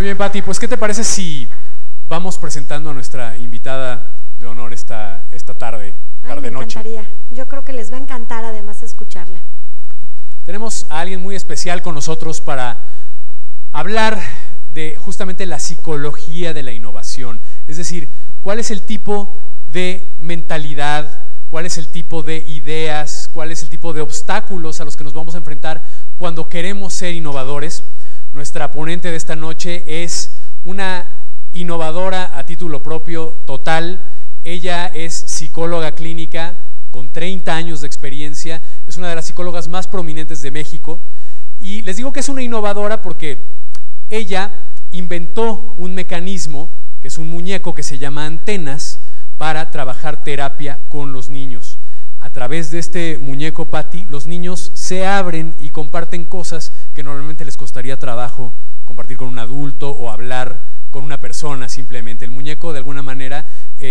bien, Pati, pues ¿qué te parece si vamos presentando a nuestra invitada de honor esta tarde, me noche? Encantaría. Yo creo que les va a encantar además escucharla. Tenemos a alguien muy especial con nosotros para hablar de justamente la psicología de la innovación, es decir, cuál es el tipo de mentalidad, cuál es el tipo de ideas, cuál es el tipo de obstáculos a los que nos vamos a enfrentar cuando queremos ser innovadores. Nuestra ponente de esta noche es una innovadora a título propio total. Ella es psicóloga clínica con 30 años de experiencia, es una de las psicólogas más prominentes de México, y les digo que es una innovadora porque ella inventó un mecanismo, que es un muñeco que se llama Antenas, para trabajar terapia con los niños. A través de este muñeco, Pati, los niños se abren y comparten cosas que normalmente les costaría trabajo compartir con un adulto o hablar con una persona simplemente. El muñeco, de alguna manera,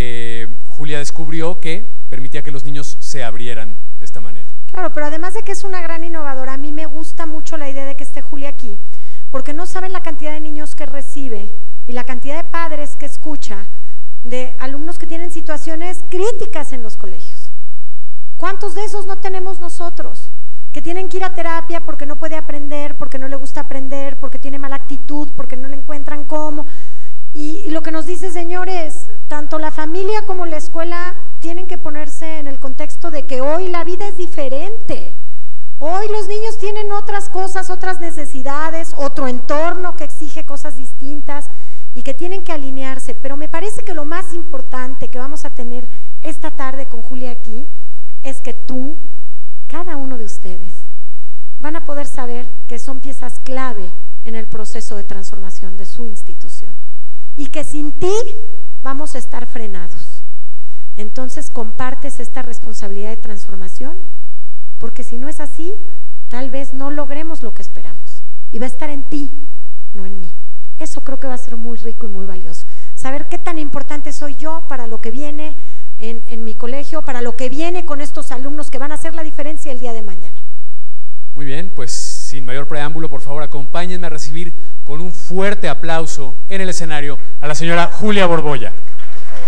Julia descubrió que permitía que los niños se abrieran de esta manera. Claro, pero además de que es una gran innovadora, a mí me gusta mucho la idea de que esté Julia aquí, porque no saben la cantidad de niños que recibe y la cantidad de padres que escucha de alumnos que tienen situaciones críticas en los colegios. ¿Cuántos de esos no tenemos nosotros? Que tienen que ir a terapia porque no puede aprender, porque no le gusta aprender, porque tiene mala actitud, porque no le encuentran cómo. Y lo que nos dice, señores, tanto la familia como la escuela tienen que ponerse en el contexto de que hoy la vida es diferente. Hoy los niños tienen otras cosas, otras necesidades, otro entorno que exige cosas distintas y que tienen que alinearse. Pero me parece que lo más importante que vamos a tener esta tarde con Julia aquí es que tú, cada uno de ustedes, van a poder saber que son piezas clave en el proceso de transformación de su institución y que sin ti vamos a estar frenados. Entonces compartes esta responsabilidad de transformación, porque si no es así, tal vez no logremos lo que esperamos y va a estar en ti, no en mí. Eso creo que va a ser muy rico y muy valioso, saber qué tan importante soy yo para lo que viene en mi colegio, para lo que viene con estos alumnos que van a hacer la diferencia el día de mañana. Muy bien, pues sin mayor preámbulo, por favor, acompáñenme a recibir con un fuerte aplauso en el escenario a la señora Julia Borbolla. Por favor.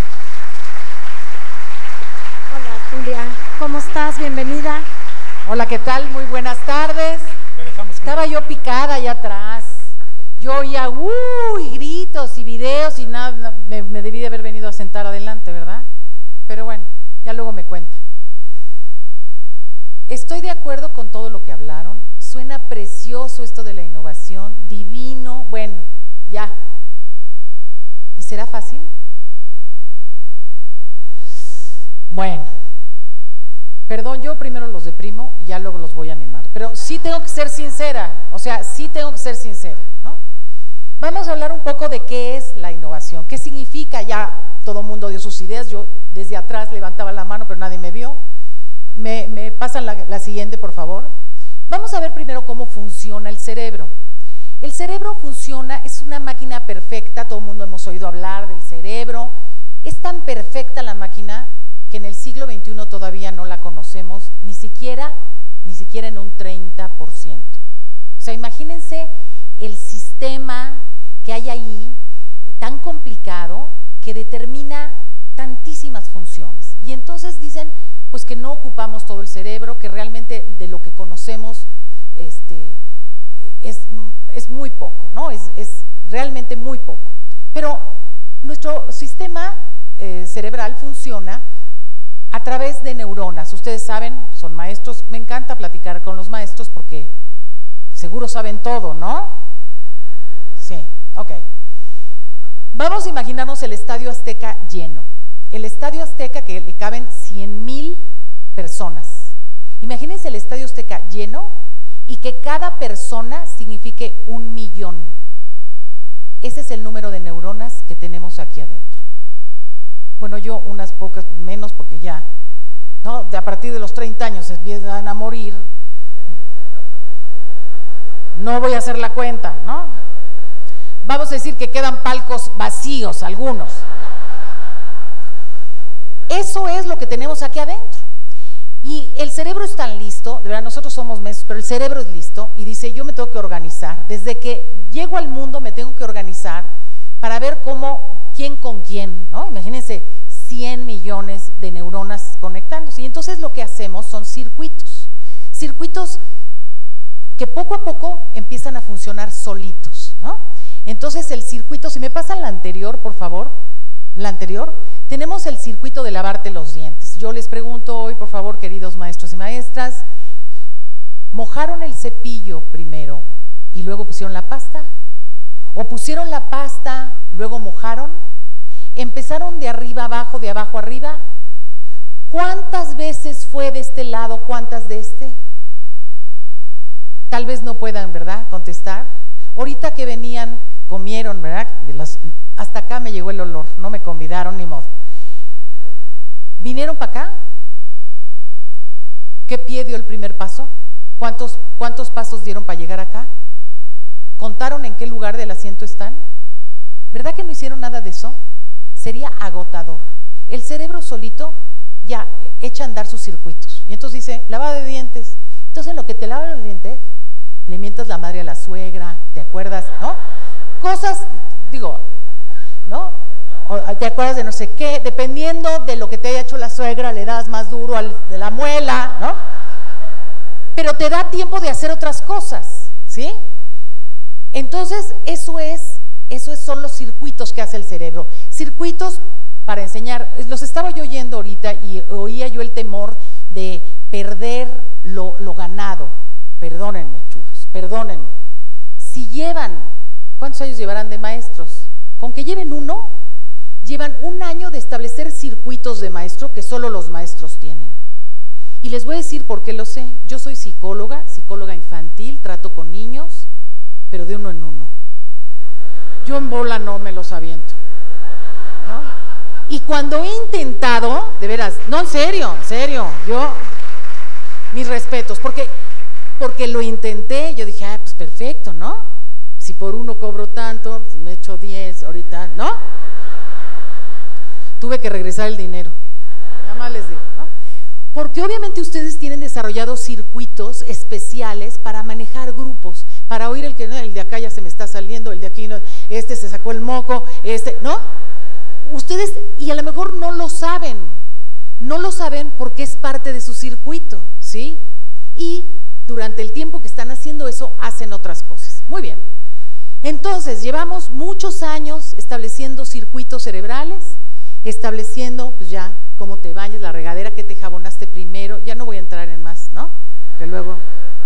Hola Julia, ¿cómo estás? Bienvenida. Hola, ¿qué tal? Muy buenas tardes. Estaba yo picada allá atrás. Yo oía y gritos y videos y nada, me debí de haber venido a sentar adelante, ¿verdad? Pero bueno, ya luego me cuentan. Estoy de acuerdo con todo lo que hablaron. Suena precioso esto de la innovación, divino. Bueno, ya. ¿Y será fácil? Bueno, perdón, yo primero los deprimo y ya luego los voy a animar. Pero sí tengo que ser sincera, o sea, sí tengo que ser sincera, ¿no? Vamos a hablar un poco de qué es la innovación, qué significa. Ya todo el mundo dio sus ideas, yo desde atrás levantaba la mano, pero nadie me vio. Me pasan la siguiente, por favor. Vamos a ver primero cómo funciona el cerebro. El cerebro funciona, es una máquina perfecta, todo el mundo hemos oído hablar del cerebro. Es tan perfecta la máquina que en el siglo XXI todavía no la conocemos, ni siquiera en un 30%. O sea, imagínense el sistema que hay ahí, tan complicado, que determina tantísimas funciones. Y entonces dicen, pues que no ocupamos todo el cerebro, que realmente de lo que conocemos es muy poco, ¿no? Es realmente muy poco. Pero nuestro sistema cerebral funciona a través de neuronas. Ustedes saben, son maestros, me encanta platicar con los maestros porque seguro saben todo, ¿no? Sí, ok. Vamos a imaginarnos el Estadio Azteca lleno. El Estadio Azteca que le caben 100,000 personas. Imagínense el Estadio Azteca lleno y que cada persona signifique 1,000,000. Ese es el número de neuronas que tenemos aquí adentro. Bueno, yo unas pocas menos porque ya, ¿no? A partir de los 30 años se empiezan a morir. No voy a hacer la cuenta, ¿no? Vamos a decir que quedan palcos vacíos algunos. Eso es lo que tenemos aquí adentro. Y el cerebro es tan listo, de verdad, nosotros somos mensos, pero el cerebro es listo y dice, yo me tengo que organizar. Desde que llego al mundo me tengo que organizar para ver cómo, quién con quién, ¿no? Imagínense 100 millones de neuronas conectándose. Y entonces lo que hacemos son circuitos. Circuitos que poco a poco empiezan a funcionar solitos, ¿no? Entonces el circuito, si me pasan la anterior, por favor, la anterior, tenemos el circuito de lavarte los dientes. Yo les pregunto hoy, por favor, queridos maestros y maestras, ¿mojaron el cepillo primero y luego pusieron la pasta? ¿O pusieron la pasta, luego mojaron? ¿Empezaron de arriba abajo, de abajo arriba? ¿Cuántas veces fue de este lado, cuántas de este? Tal vez no puedan, ¿verdad?, contestar. Ahorita que venían, comieron, ¿verdad? Hasta acá me llegó el olor, no me convidaron ni modo. ¿Vinieron para acá? ¿Qué pie dio el primer paso? ¿Cuántos pasos dieron para llegar acá? ¿Contaron en qué lugar del asiento están? ¿Verdad que no hicieron nada de eso? Sería agotador. El cerebro solito ya echa a andar sus circuitos. Y entonces dice, lavado de dientes. Entonces en lo que te lavas los dientes, le mientas la madre a la suegra, ¿te acuerdas? ¿No? Cosas, digo, ¿no? O te acuerdas de no sé qué, dependiendo de lo que te haya hecho la suegra, le das más duro de la muela, ¿no? Pero te da tiempo de hacer otras cosas, ¿sí? Entonces, son los circuitos que hace el cerebro. Circuitos para enseñar. Los estaba yo oyendo ahorita y oía yo el temor de perder lo ganado. Perdónenme, chulos, perdónenme. Si llevan, ¿cuántos años llevarán de maestros? Con que lleven uno, llevan un año de establecer circuitos de maestro que solo los maestros tienen. Y les voy a decir por qué lo sé. Yo soy psicóloga infantil, trato con niños, pero de uno en uno. Yo en bola no me los aviento, ¿no? Y cuando he intentado, de veras, no, en serio, yo, mis respetos, porque lo intenté, yo dije, pues perfecto, ¿no? Si por uno cobro tanto, pues me echo 10 ahorita, ¿no? Tuve que regresar el dinero, nada más les digo, ¿no? Porque obviamente ustedes tienen desarrollados circuitos especiales para manejar grupos, para oír el de acá ya se me está saliendo, el de aquí no, este se sacó el moco, ¿no? Ustedes, y a lo mejor no lo saben porque es parte de su circuito, ¿sí? Y durante el tiempo que están haciendo eso, hacen otras cosas. Muy bien. Entonces, llevamos muchos años estableciendo circuitos cerebrales, estableciendo, pues ya, cómo te bañas, la regadera, que te jabonaste primero, ya no voy a entrar en más, ¿no? Que luego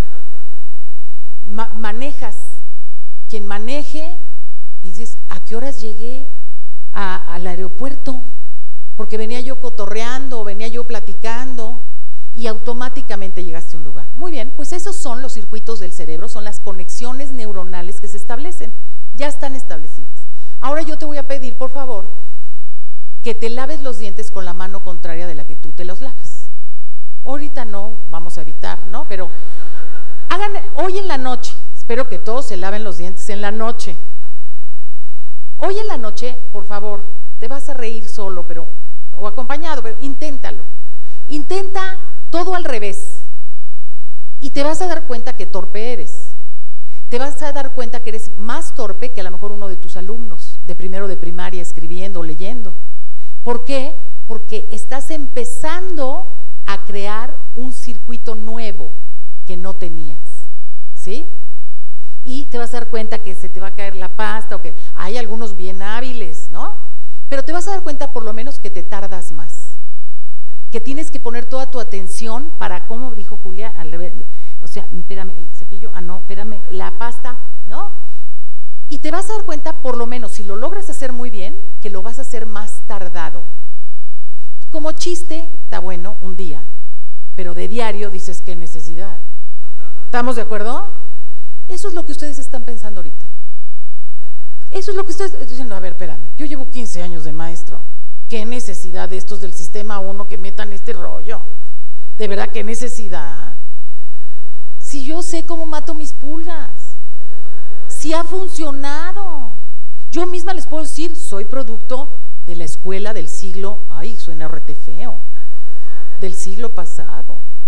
manejas, quien maneje, y dices, ¿a qué horas llegué al aeropuerto? Porque venía yo cotorreando, venía yo platicando, y automáticamente llegaste a un lugar. Muy bien, pues esos son los circuitos del cerebro, son las conexiones neuronales que se establecen, ya están establecidas. Ahora yo te voy a pedir, por favor, que te laves los dientes con la mano contraria de la que tú te los lavas. Ahorita no, vamos a evitar, ¿no? Pero hagan hoy en la noche, espero que todos se laven los dientes en la noche. Hoy en la noche, por favor, te vas a reír solo, o acompañado, pero inténtalo. Intenta todo al revés y te vas a dar cuenta que torpe eres. Te vas a dar cuenta que eres más torpe que a lo mejor uno de tus alumnos de primero de primaria escribiendo o leyendo. ¿Por qué? Porque estás empezando a crear un circuito nuevo que no tenías, ¿sí? Y te vas a dar cuenta que se te va a caer la pasta o que hay algunos bien hábiles, ¿no? Pero te vas a dar cuenta por lo menos que te tardas más, que tienes que poner toda tu atención para, como dijo Julia, al revés, o sea, espérame, el cepillo, no, espérame, la pasta, ¿no? Y te vas a dar cuenta, por lo menos, si lo logras hacer muy bien, que lo vas a hacer más tardado. Y como chiste, está bueno un día, pero de diario dices, ¿qué necesidad? ¿Estamos de acuerdo? Eso es lo que ustedes están pensando ahorita. Eso es lo que ustedes están diciendo. A ver, espérame, yo llevo 15 años de maestro. ¿Qué necesidad de estos del sistema 1 que metan este rollo? De verdad, ¿qué necesidad? Si yo sé cómo mato mis pulgas, si ha funcionado. Yo misma les puedo decir, soy producto de la escuela del siglo, ay, suena rete feo, del siglo pasado.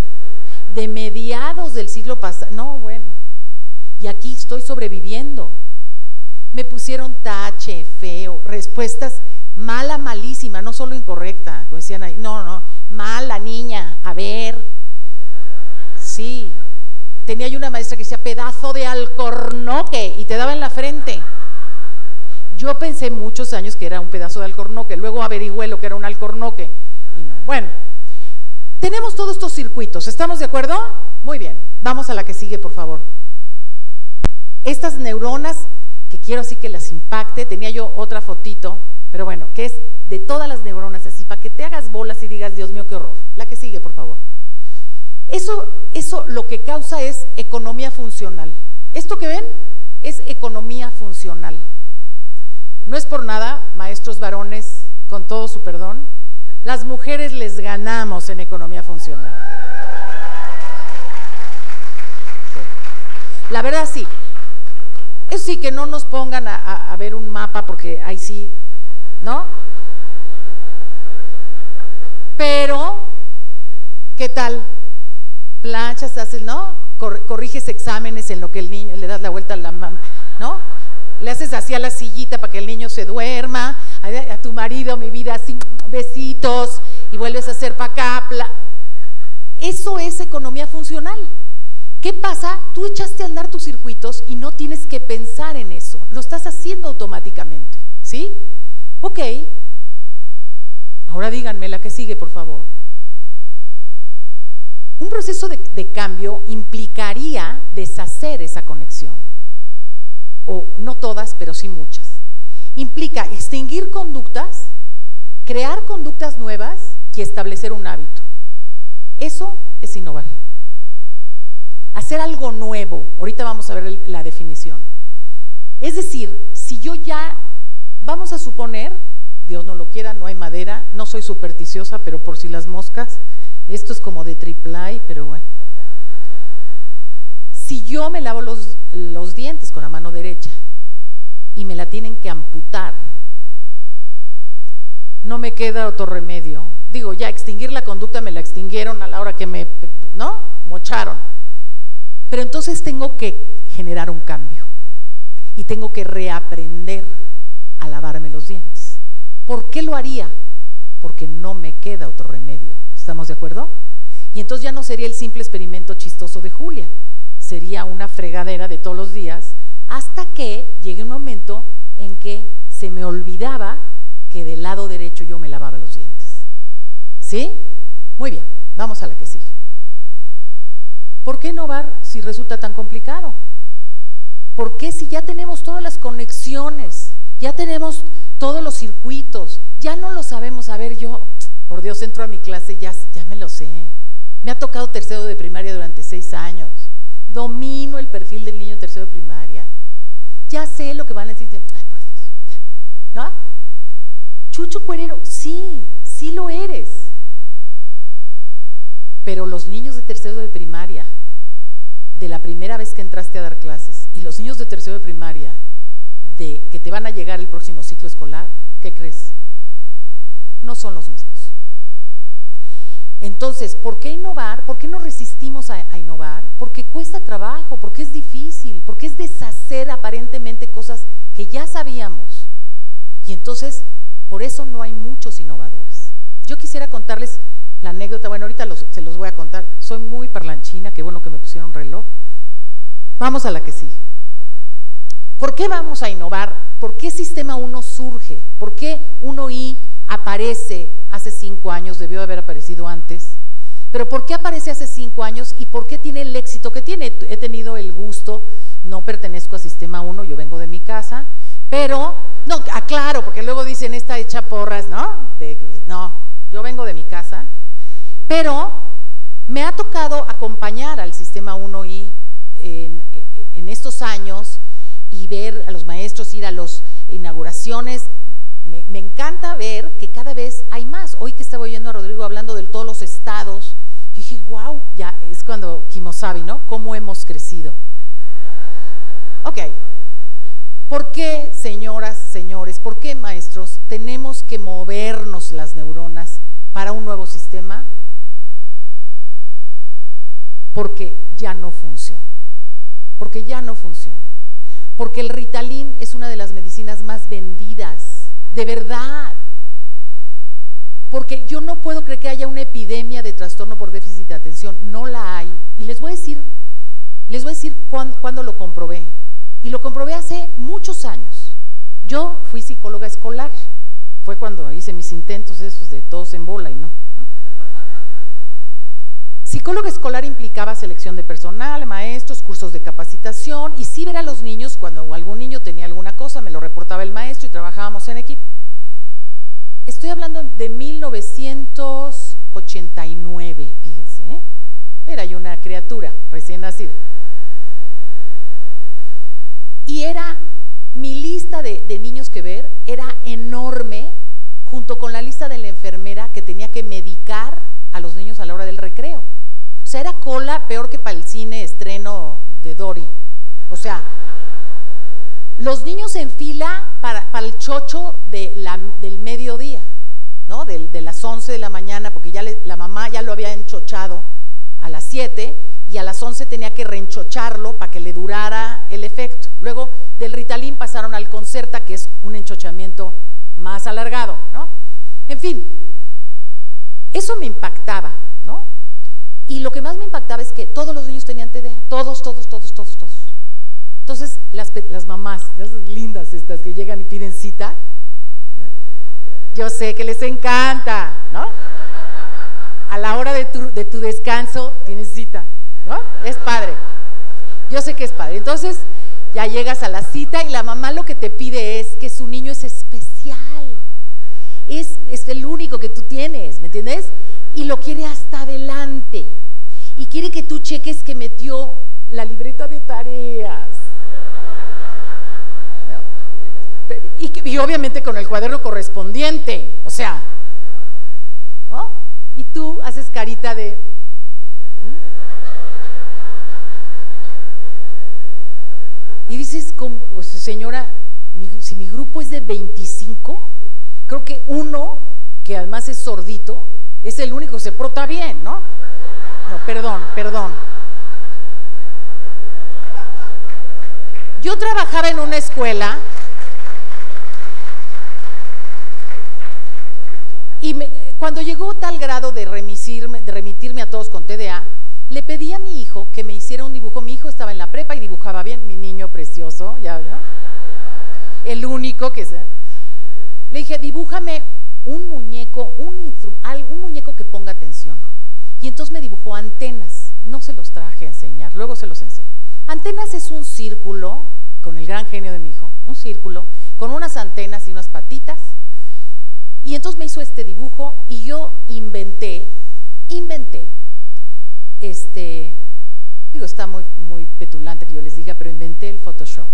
de mediados del siglo pasado. No, bueno, y aquí estoy sobreviviendo. Me pusieron tache, feo, respuestas mala, malísima, no solo incorrecta, como decían ahí, no, mala niña, a ver, sí, tenía yo una maestra que decía pedazo de alcornoque y te daba en la frente. Yo pensé muchos años que era un pedazo de alcornoque, luego averigüé lo que era un alcornoque y no. Bueno, tenemos todos estos circuitos, ¿estamos de acuerdo? Muy bien, vamos a la que sigue, por favor. Estas neuronas, que quiero así que las impacte, tenía yo otra fotito, pero bueno, que es de todas las neuronas, así, para que te hagas bolas y digas, Dios mío, qué horror. La que sigue, por favor. Eso lo que causa es economía funcional. Esto que ven es economía funcional. No es por nada, maestros varones, con todo su perdón, las mujeres les ganamos en economía funcional. La verdad sí. Eso sí, que no nos pongan a ver un mapa porque ahí sí, ¿no? Pero, ¿qué tal? Planchas, haces, ¿no? Corriges exámenes en lo que el niño, le das la vuelta a la mamá, ¿no? Le haces así a la sillita para que el niño se duerma, a tu marido, mi vida, así, besitos, y vuelves a hacer para acá. Eso es economía funcional. ¿Qué pasa? Tú echaste a andar tus circuitos y no tienes que pensar en eso, lo estás haciendo automáticamente, ¿sí? Ok, ahora díganme la que sigue, por favor. Un proceso de cambio implicaría deshacer esa conexión, o no todas, pero sí muchas. Implica extinguir conductas, crear conductas nuevas y establecer un hábito. Eso es innovar. Hacer algo nuevo, ahorita vamos a ver la definición. Es decir, si yo ya, vamos a suponer, Dios no lo quiera, no hay madera, no soy supersticiosa, pero por si las moscas, esto es como de AAA, pero bueno. Si yo me lavo los dientes con la mano derecha y me la tienen que amputar, no me queda otro remedio. Digo, ya extinguir la conducta me la extinguieron a la hora que me, ¿no? Mocharon. Pero entonces tengo que generar un cambio y tengo que reaprender a lavarme los dientes. ¿Por qué lo haría? Porque no me queda otro remedio. ¿Estamos de acuerdo? Y entonces ya no sería el simple experimento chistoso de Julia, sería una fregadera de todos los días, hasta que llegue un momento en que se me olvidaba que del lado derecho yo me lavaba los dientes. ¿Sí? Muy bien, vamos a la que sigue. ¿Por qué innovar si resulta tan complicado? ¿Por qué si ya tenemos todas las conexiones, ya tenemos todos los circuitos, ya no lo sabemos? A ver, yo, por Dios, entro a mi clase y ya me lo sé. Me ha tocado tercero de primaria durante 6 años. Domino el perfil del niño tercero de primaria. Ya sé lo que van a decir. Ay, por Dios. ¿No? Chucho Cuerero, sí, sí lo eres. Pero los niños de tercero de primaria, de la primera vez que entraste a dar clases, y los niños de tercero de primaria, de que te van a llegar el próximo ciclo escolar, ¿qué crees? No son los mismos. Entonces, ¿por qué innovar? ¿Por qué nos resistimos a innovar? Porque cuesta trabajo, porque es difícil, porque es deshacer aparentemente cosas que ya sabíamos. Y entonces, por eso no hay muchos innovadores. Yo quisiera contarles la anécdota, bueno, ahorita se los voy a contar. Soy muy parlanchina, qué bueno que me pusieron reloj. Vamos a la que sigue. ¿Por qué vamos a innovar? ¿Por qué Sistema 1 surge? ¿Por qué 1I aparece hace 5 años? Debió haber aparecido antes. Pero ¿por qué aparece hace 5 años y por qué tiene el éxito que tiene? He tenido el gusto, no pertenezco a Sistema 1, yo vengo de mi casa, pero, no, aclaro, porque luego dicen esta hecha porras, ¿no? No, yo vengo de mi casa. Pero me ha tocado acompañar al Sistema 1I en estos años y ver a los maestros ir a las inauguraciones. Me encanta ver que cada vez hay más. Hoy que estaba oyendo a Rodrigo hablando de todos los estados, yo dije, wow, ya es cuando Kimosabi, ¿no? ¿Cómo hemos crecido? Ok. ¿Por qué, señoras, señores, por qué, maestros, tenemos que movernos las neuronas para un nuevo sistema? porque ya no funciona, porque ya no funciona, porque el Ritalin es una de las medicinas más vendidas, de verdad, porque yo no puedo creer que haya una epidemia de trastorno por déficit de atención, no la hay, y les voy a decir cuándo lo comprobé, y lo comprobé hace muchos años. Yo fui psicóloga escolar, fue cuando hice mis intentos esos de todos en bola y no. Psicóloga escolar implicaba selección de personal, maestros, cursos de capacitación y sí ver a los niños cuando algún niño tenía alguna cosa, me lo reportaba el maestro y trabajábamos en equipo. Estoy hablando de 1989, fíjense, ¿eh? Era yo una criatura recién nacida. Y era mi lista de niños que ver, era enorme, junto con la lista de la enfermera que tenía que medicar a los niños a la hora del recreo. O sea, era cola peor que para el cine estreno de Dory. O sea, los niños en fila para el chocho del mediodía, ¿no? De las 11 de la mañana, porque ya la mamá ya lo había enchochado a las 7 y a las 11 tenía que reenchocharlo para que le durara el efecto. Luego del Ritalin pasaron al Concerta, que es un enchochamiento más alargado, ¿no? En fin, eso me impactaba, ¿no? Y lo que más me impactaba es que todos los niños tenían TDA, todos. Entonces, las mamás, lindas estas que llegan y piden cita, yo sé que les encanta, ¿no? A la hora de tu descanso tienes cita, ¿no? Es padre, yo sé que es padre. Entonces, ya llegas a la cita y la mamá lo que te pide es que su niño es especial, es el único que tú tienes, ¿me entiendes? Y lo quiere hasta adelante y quiere que tú cheques que metió la libreta de tareas, y obviamente con el cuaderno correspondiente, o sea, ¿no? Y tú haces carita de y dices, señora, si mi grupo es de 25, creo que uno, que además es sordito, es el único que se porta bien, ¿no? No, perdón. Yo trabajaba en una escuela y cuando llegó tal grado de remitirme a todos con TDA, le pedí a mi hijo que me hiciera un dibujo. Mi hijo estaba en la prepa y dibujaba bien, mi niño precioso, ya vio, el único que se... Le dije, dibújame un muñeco, un muñeco que ponga atención. Y entonces me dibujó antenas, no se los traje a enseñar, luego se los enseño. Antenas es un círculo, con el gran genio de mi hijo, un círculo, con unas antenas y unas patitas. Y entonces me hizo este dibujo y yo inventé, digo, está muy petulante que yo les diga, pero inventé el Photoshop.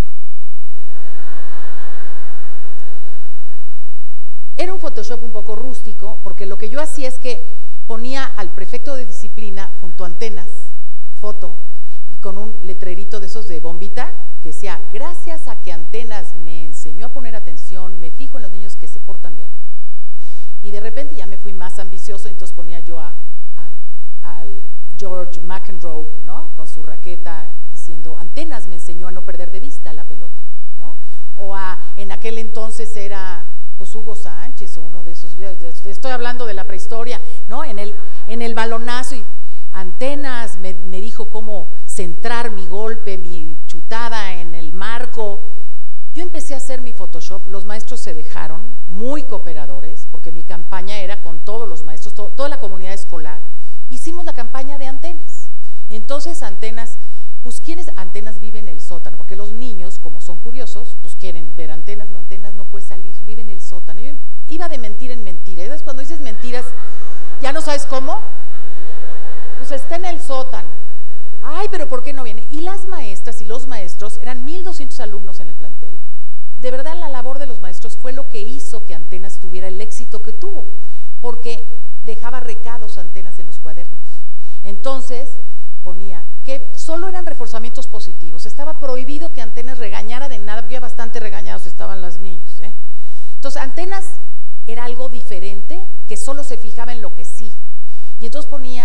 Era un Photoshop un poco rústico, porque lo que yo hacía es que ponía al prefecto de disciplina junto a antenas, foto, y con un letrerito de esos de bombita, que decía, gracias a que Antenas me enseñó a poner atención, me fijo en los niños que se portan bien. Y de repente ya me fui más ambicioso, entonces ponía yo al George McEnroe, ¿no? Con su raqueta, diciendo, Antenas me enseñó a no perder de vista la pelota, ¿no? O en aquel entonces era, pues, Hugo Sánchez, o uno de esos, estoy hablando de la prehistoria, ¿no? En el balonazo, y Antenas me dijo cómo centrar mi golpe, mi chutada en el marco. Yo empecé a hacer mi Photoshop, los maestros se dejaron, muy cooperadores, porque mi campaña era con todos los maestros, toda la comunidad escolar. Hicimos la campaña de Antenas. Entonces Antenas, pues Antenas vive en el sótano, porque los niños, como son curiosos, pues quieren ver Antenas no puede salir, vive en el sótano. Yo iba de mentira en mentira, y entonces cuando dices mentiras, ¿ya no sabes cómo? Pues está en el sótano. Ay, pero ¿por qué no viene? Y las maestras y los maestros, eran 1,200 alumnos en el plantel. De verdad, la labor de los maestros fue lo que hizo que Antenas tuviera el éxito que tuvo, porque dejaba recados Antenas en los cuadernos. Entonces ponía que solo eran reforzamientos positivos, estaba prohibido que Antenas regañara de nada, porque ya bastante regañados estaban los niños, ¿eh? Entonces Antenas era algo diferente, que solo se fijaba en lo que sí. Y entonces ponía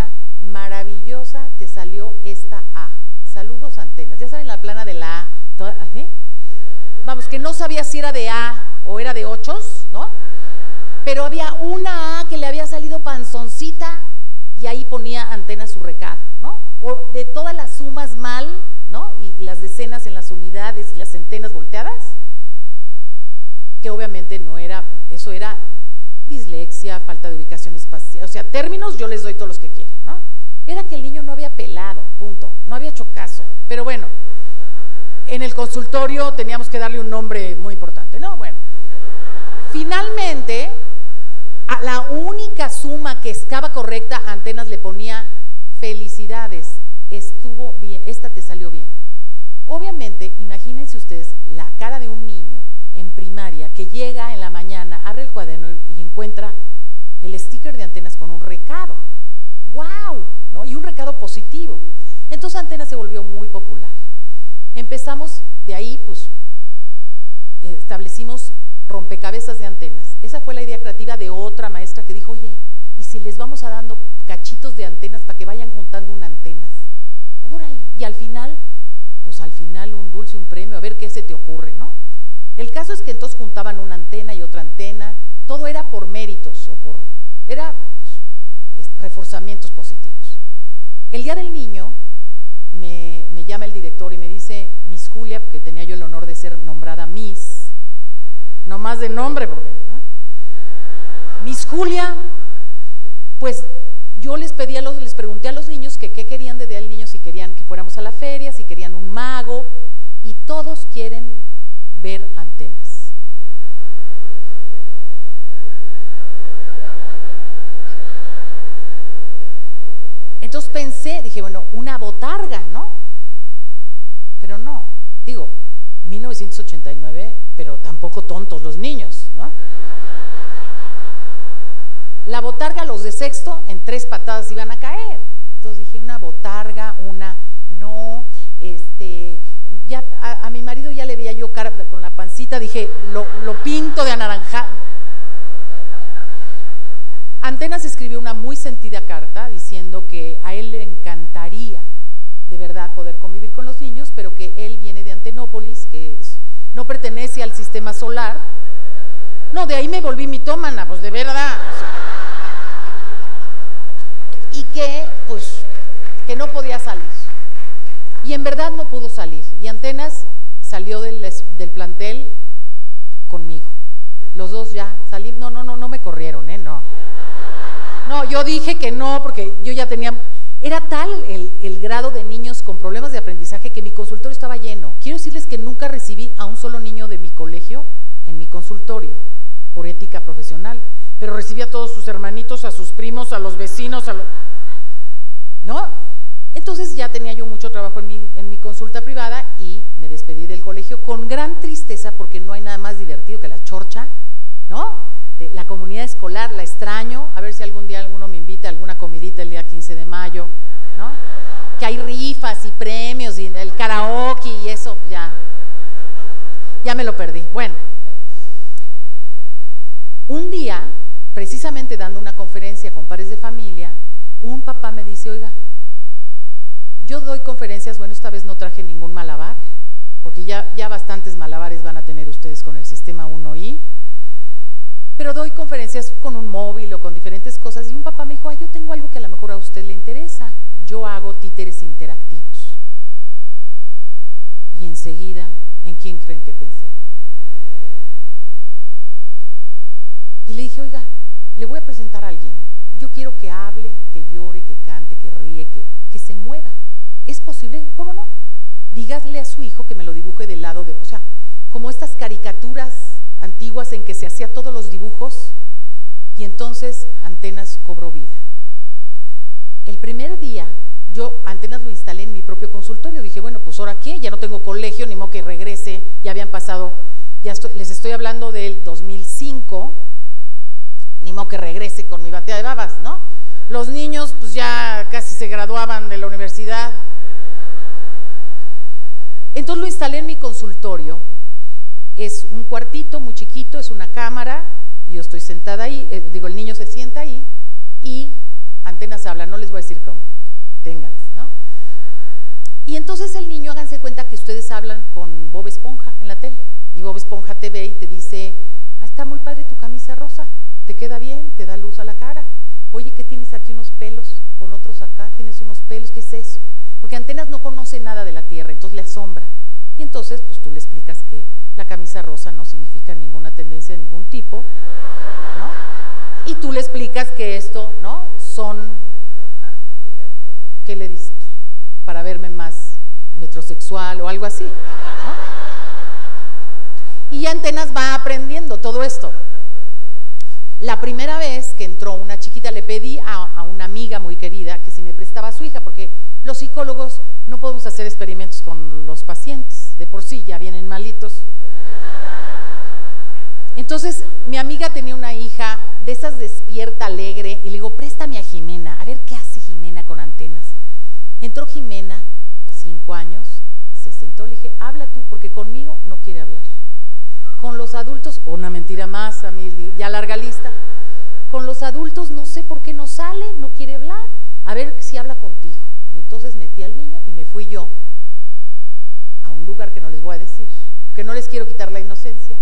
maravillosa te salió esta A. Saludos, Antenas. Ya saben la plana de la A. ¿Sí? Vamos, que no sabía si era de A o era de 8, ¿no? Pero había una A que le había salido panzoncita y ahí ponía Antenas su recado, ¿no? O de todas las sumas mal, ¿no? Y las decenas en las unidades y las centenas volteadas, que obviamente no era, eso era dislexia, falta de ubicación espacial, o sea, términos yo les doy todos los que quieran, ¿no? Era que el niño no había pelado, punto, no había hecho caso, pero bueno, en el consultorio teníamos que darle un nombre muy importante, ¿no? Bueno, finalmente, a la única suma que estaba correcta, Antenas le ponía felicidades, estuvo bien, esta te salió bien. Obviamente, imagínense ustedes la cara de un niño en primaria que llega en la mañana, abre el cuaderno y encuentra el sticker de Antenas con un recado. ¡Wow! ¿No? Y un recado positivo. Entonces Antenas se volvió muy popular. Empezamos de ahí, pues, establecimos rompecabezas de Antenas. Esa fue la idea creativa de otra maestra que dijo, oye, ¿y si les vamos a dando cachitos de Antenas para que vayan juntando una Antenas? Órale. Y al final, pues al final un dulce, un premio, a ver qué se te ocurre, ¿no? El caso es que entonces juntaban una antena y otra antena, todo era por méritos o por, era pues, reforzamientos positivos. El día del niño me llama el director y me dice, Miss Julia, porque tenía yo el honor de ser nombrada Miss, no más de nombre, porque, ¿no? Miss Julia, pues yo les pregunté a los niños que qué querían de día del niño, si querían que fuéramos a la feria, si querían un mago, y todos quieren ver Antenas. Entonces pensé, dije, bueno, una botarga, ¿no? Pero no, digo, 1989, pero tampoco tontos los niños, ¿no? La botarga, los de sexto, en 3 patadas iban a caer. Entonces dije, una botarga, no, ya a mi marido ya le veía yo cara con la pancita, dije, lo pinto de anaranjado. Antenas escribió una muy sentida carta diciendo que a él le encantaría de verdad poder convivir con los niños, pero que él viene de Antenópolis, que no pertenece al sistema solar. No, de ahí me volví mitómana, pues de verdad. Y que, pues, que no podía salir. Y en verdad no pudo salir. Y Antenas salió del plantel conmigo. Los dos ya salimos. No me corrieron, no, yo dije que no, porque yo ya tenía, era tal el grado de niños con problemas de aprendizaje que mi consultorio estaba lleno. Quiero decirles que nunca recibí a un solo niño de mi colegio en mi consultorio, por ética profesional, pero recibí a todos sus hermanitos, a sus primos, a los vecinos, ¿no? Entonces ya tenía yo mucho trabajo en mi consulta privada y me despedí del colegio con gran tristeza, porque no hay nada más divertido que la chorcha, ¿no? De la comunidad escolar, la extraño, a ver si algún día alguno me invita a alguna comidita el día 15 de mayo, ¿no? Que hay rifas y premios y el karaoke y eso, ya me lo perdí. Bueno, un día, precisamente dando una conferencia con padres de familia, un papá me dice, oiga, yo doy conferencias, bueno, esta vez no traje ningún malabar, porque ya bastantes malabares van a tener ustedes con el sistema 1I, pero doy conferencias con un móvil o con diferentes cosas, y un papá me dijo, yo tengo algo que a lo mejor a usted le interesa, yo hago títeres interactivos. Y enseguida, ¿en quién creen que pensé? Y le dije, oiga, le voy a presentar a alguien, yo quiero que hable, que llore, que cante, que ríe, que se mueva. ¿Es posible? ¿Cómo no? Dígale a su hijo que me lo dibuje del lado o sea, como estas caricaturas antiguas en que se hacía todos los dibujos, y entonces Antenas cobró vida. El primer día, yo Antenas lo instalé en mi propio consultorio, dije, bueno, pues ¿ahora qué? Ya no tengo colegio, ni modo que regrese, ya habían pasado, les estoy hablando del 2005, ni modo que regrese con mi batea de babas, ¿no? Los niños pues ya casi se graduaban de la universidad. Entonces lo instalé en mi consultorio. Es un cuartito muy chiquito, es una cámara, yo estoy sentada ahí, el niño se sienta ahí y Antenas habla, no les voy a decir cómo. ténganlas, ¿no? Y entonces el niño, háganse cuenta que ustedes hablan con Bob Esponja en la tele, y Bob Esponja te ve y te dice, ah, está muy padre tu camisa rosa, te queda bien, te da luz a la cara. Oye, ¿qué tienes aquí unos pelos con otros acá? ¿Tienes unos pelos? ¿Qué es eso? Porque Antenas no conoce nada de la Tierra, entonces le asombra. Y entonces, pues tú le explicas que la camisa rosa no significa ninguna tendencia de ningún tipo, ¿no? Y tú le explicas que esto, ¿no? Son, ¿qué le dices? Para verme más metrosexual o algo así, ¿no? Y Antenas va aprendiendo todo esto. La primera vez que entró una chiquita, le pedí a una amiga muy querida que si me prestaba a su hija, porque los psicólogos no podemos hacer experimentos con los pacientes, de por sí ya vienen malitos. Entonces, mi amiga tenía una hija de esas despierta, alegre, y le digo, préstame a Jimena, a ver qué hace Jimena con Antenas. Entró Jimena, 5 años, se sentó, le dije, habla tú, porque conmigo no quiere hablar. Con los adultos, una mentira más, a mí ya larga lista, con los adultos no sé por qué no sale, no quiere hablar, a ver si habla contigo. Y entonces metí al niño y me fui yo a un lugar que no les voy a decir, que no les quiero quitar la inocencia.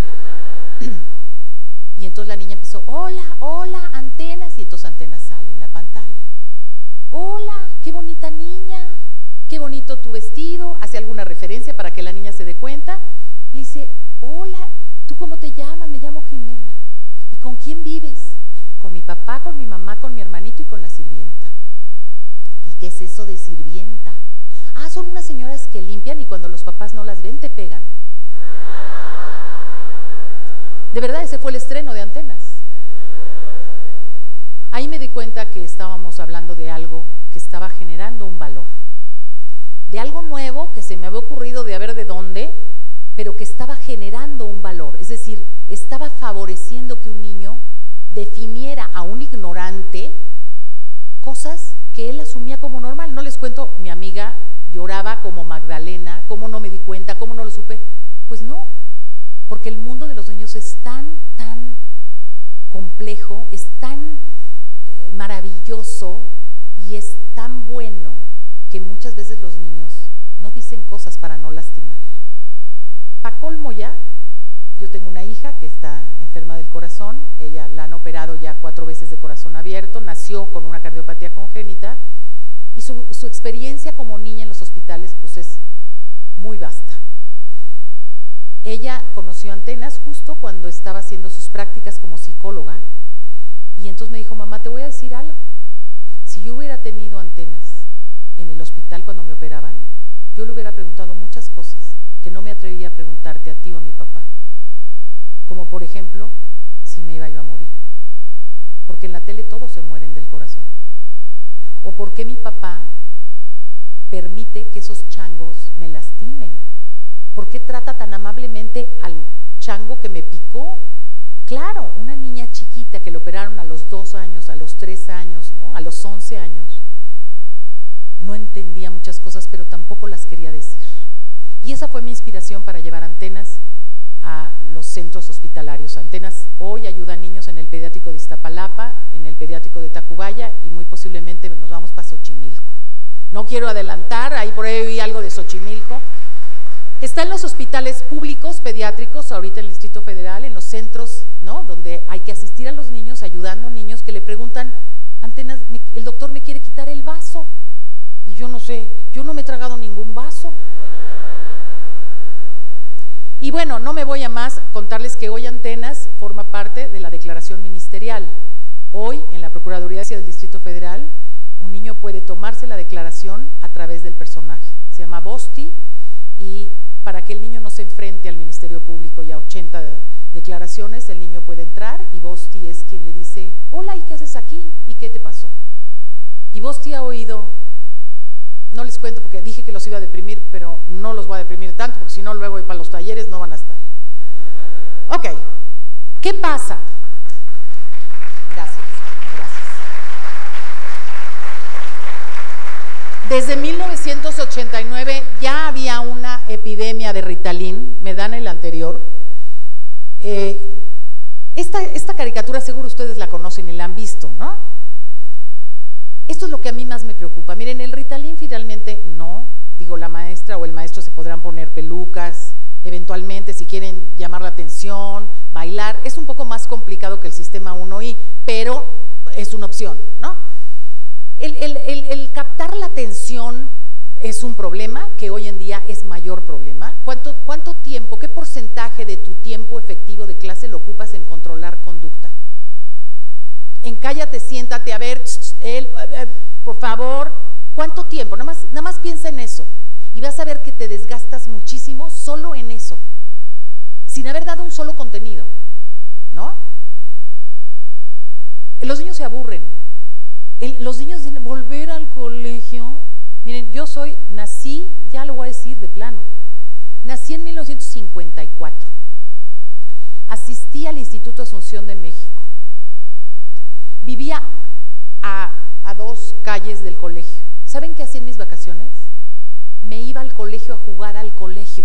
Y entonces la niña empezó, hola, hola, Antenas, y entonces Antenas sale en la pantalla. Hola, qué bonita niña, qué bonito tu vestido, hace alguna referencia para que la niña se dé cuenta. Le dice, hola, ¿tú cómo te llamas? Me llamo Jimena. ¿Y con quién vives? Con mi papá, con mi mamá, con mi hermanito y con la sirvienta. ¿Y qué es eso de sirvienta? Ah, son unas señoras que limpian y cuando los papás no las ven te pegan. De verdad, ese fue el estreno de Antenas. Ahí me di cuenta que estábamos hablando de algo que estaba generando un valor, de algo nuevo que se me había ocurrido de a ver de dónde, pero que estaba generando un valor, es decir, estaba favoreciendo que un niño definiera a un ignorante cosas que él asumía como normal. No les cuento, mi amiga lloraba como Magdalena, cómo no me di cuenta, cómo no lo supe. Pues no, porque el mundo de los niños es tan complejo, es tan maravilloso y es tan bueno que muchas veces los niños no dicen cosas para no lastimar. Pa' colmo ya, yo tengo una hija que está enferma del corazón, ella la han operado ya 4 veces de corazón abierto, nació con una cardiopatía congénita y su experiencia como niña en los hospitales pues es muy vasta. Ella conoció Antenas justo cuando estaba haciendo sus prácticas como psicóloga y entonces me dijo, mamá, te voy a decir algo, si yo hubiera tenido Antenas en el hospital cuando me operaban, yo le hubiera preguntado muchas cosas que no me atrevía a preguntarte a ti o a mi papá, como por ejemplo, si me iba yo a morir, porque en la tele todos se mueren del corazón, o por qué mi papá permite que esos changos me lastimen, por qué trata tan amablemente al chango que me picó. Claro, una niña chiquita que le operaron a los 2 años, a los 3 años, ¿no? A los 11 años, no entendía muchas cosas, pero tampoco las quería decir. Y esa fue mi inspiración para llevar Antenas a los centros hospitalarios. Antenas hoy ayuda a niños en el pediátrico de Iztapalapa, en el pediátrico de Tacubaya y muy posiblemente nos vamos para Xochimilco. No quiero adelantar, ahí por ahí vi algo de Xochimilco. Está en los hospitales públicos pediátricos, ahorita en el Distrito Federal, en los centros, ¿no? Donde hay que asistir a los niños, ayudando a niños que le preguntan, Antenas, el doctor me quiere quitar el vaso. Y yo no sé, yo no me he tragado ningún vaso. Y bueno, no me voy a más contarles que hoy Antenas forma parte de la declaración ministerial. Hoy, en la Procuraduría del Distrito Federal, un niño puede tomarse la declaración a través del personaje. Se llama Bosti y para que el niño no se enfrente al Ministerio Público y a 80 declaraciones, el niño puede entrar y Bosti es quien le dice, hola, ¿y qué haces aquí? ¿Y qué te pasó? Y Bosti ha oído, no les cuento porque dije que los iba a deprimir, pero no los voy a deprimir tanto porque si no luego para los talleres no van a estar. Ok, ¿qué pasa? Gracias. Desde 1989 ya había una epidemia de Ritalin, me dan el anterior. Esta caricatura seguro ustedes la conocen y la han visto, ¿no? esto es lo que a mí más me preocupa. Miren, el Ritalin finalmente no, digo, la maestra o el maestro se podrán poner pelucas, eventualmente si quieren llamar la atención, bailar, es un poco más complicado que el sistema 1I, pero es una opción, ¿no? El captar la atención es un problema que hoy en día es mayor problema. ¿Cuánto tiempo, qué porcentaje de tu tiempo efectivo de clase lo ocupas en controlar conducta? En cállate, siéntate, a ver, por favor, ¿cuánto tiempo? Nada más piensa en eso y vas a ver que te desgastas muchísimo solo en eso, sin haber dado un solo contenido, ¿no? Los niños se aburren. Los niños dicen, volver al colegio. Miren, nací, ya lo voy a decir de plano, nací en 1954, asistí al Instituto Asunción de México, vivía a 2 calles del colegio. ¿Saben qué hacía en mis vacaciones? Me iba al colegio a jugar al colegio.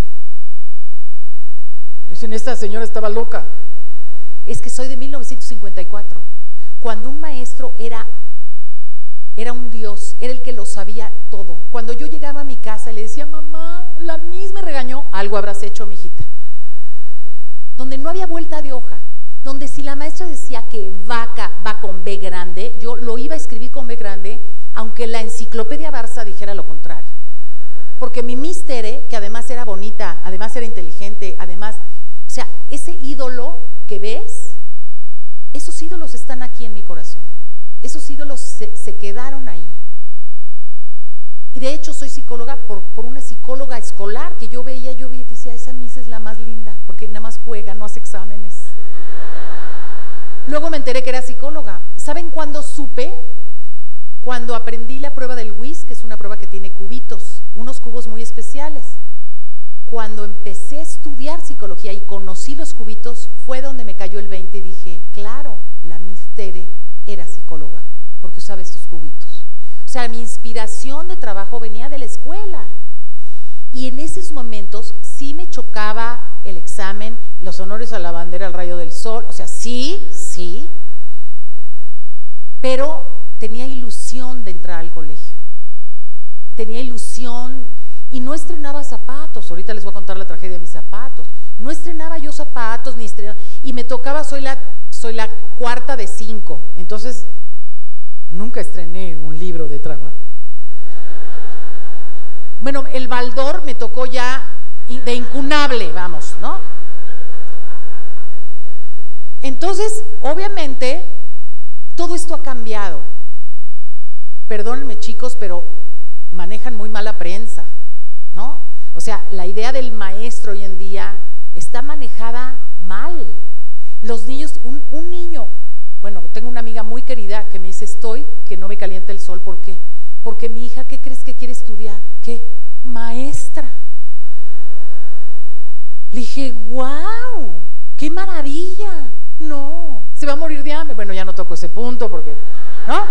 Dicen, esta señora estaba loca. Es que soy de 1954, cuando un maestro era un dios, era el que lo sabía todo. Cuando yo llegaba a mi casa y le decía, mamá, la Miss me regañó, algo habrás hecho, mijita. Donde no había vuelta de hoja, donde si la maestra decía que vaca va con B grande, yo lo iba a escribir con B grande, aunque la enciclopedia Barça dijera lo contrario. Porque mi Miss Tere, que además era bonita, además era inteligente, además, o sea, ese ídolo que ves, esos ídolos están aquí en mi corazón. Esos ídolos se quedaron ahí. Y de hecho soy psicóloga por una psicóloga escolar que yo veía y decía, esa Miss es la más linda, porque nada más juega, no hace exámenes. Luego me enteré que era psicóloga. ¿Saben cuándo supe? Cuando aprendí la prueba del WIS, que es una prueba que tiene cubitos, unos cubos muy especiales. Cuando empecé a estudiar psicología y conocí los cubitos, fue donde me cayó el 20 y dije, claro, la Miss Tere era psicóloga, porque usaba estos cubitos. O sea, mi inspiración de trabajo venía de la escuela. Y en esos momentos sí me chocaba el examen, los honores a la bandera, al rayo del sol, o sea, sí, pero tenía ilusión de entrar al colegio. Tenía ilusión y no estrenaba zapatos. Ahorita les voy a contar la tragedia de mis zapatos. No estrenaba yo zapatos, ni estrenaba, y me tocaba, soy la cuarta de 5, entonces nunca estrené un libro de trabajo. Bueno, el baldor me tocó ya de incunable, vamos, ¿no? Entonces, obviamente, todo esto ha cambiado. Perdónenme, chicos, pero manejan muy mala prensa, ¿no? O sea, la idea del maestro hoy en día está manejada mal. Los niños, un niño, bueno, tengo una amiga muy querida que me dice, que no me calienta el sol, ¿por qué? Porque mi hija, ¿qué crees que quiere estudiar? ¿Qué? Maestra. Le dije, ¡guau! ¡Qué maravilla! No, se va a morir de hambre. Bueno, ya no toco ese punto porque, ¿no?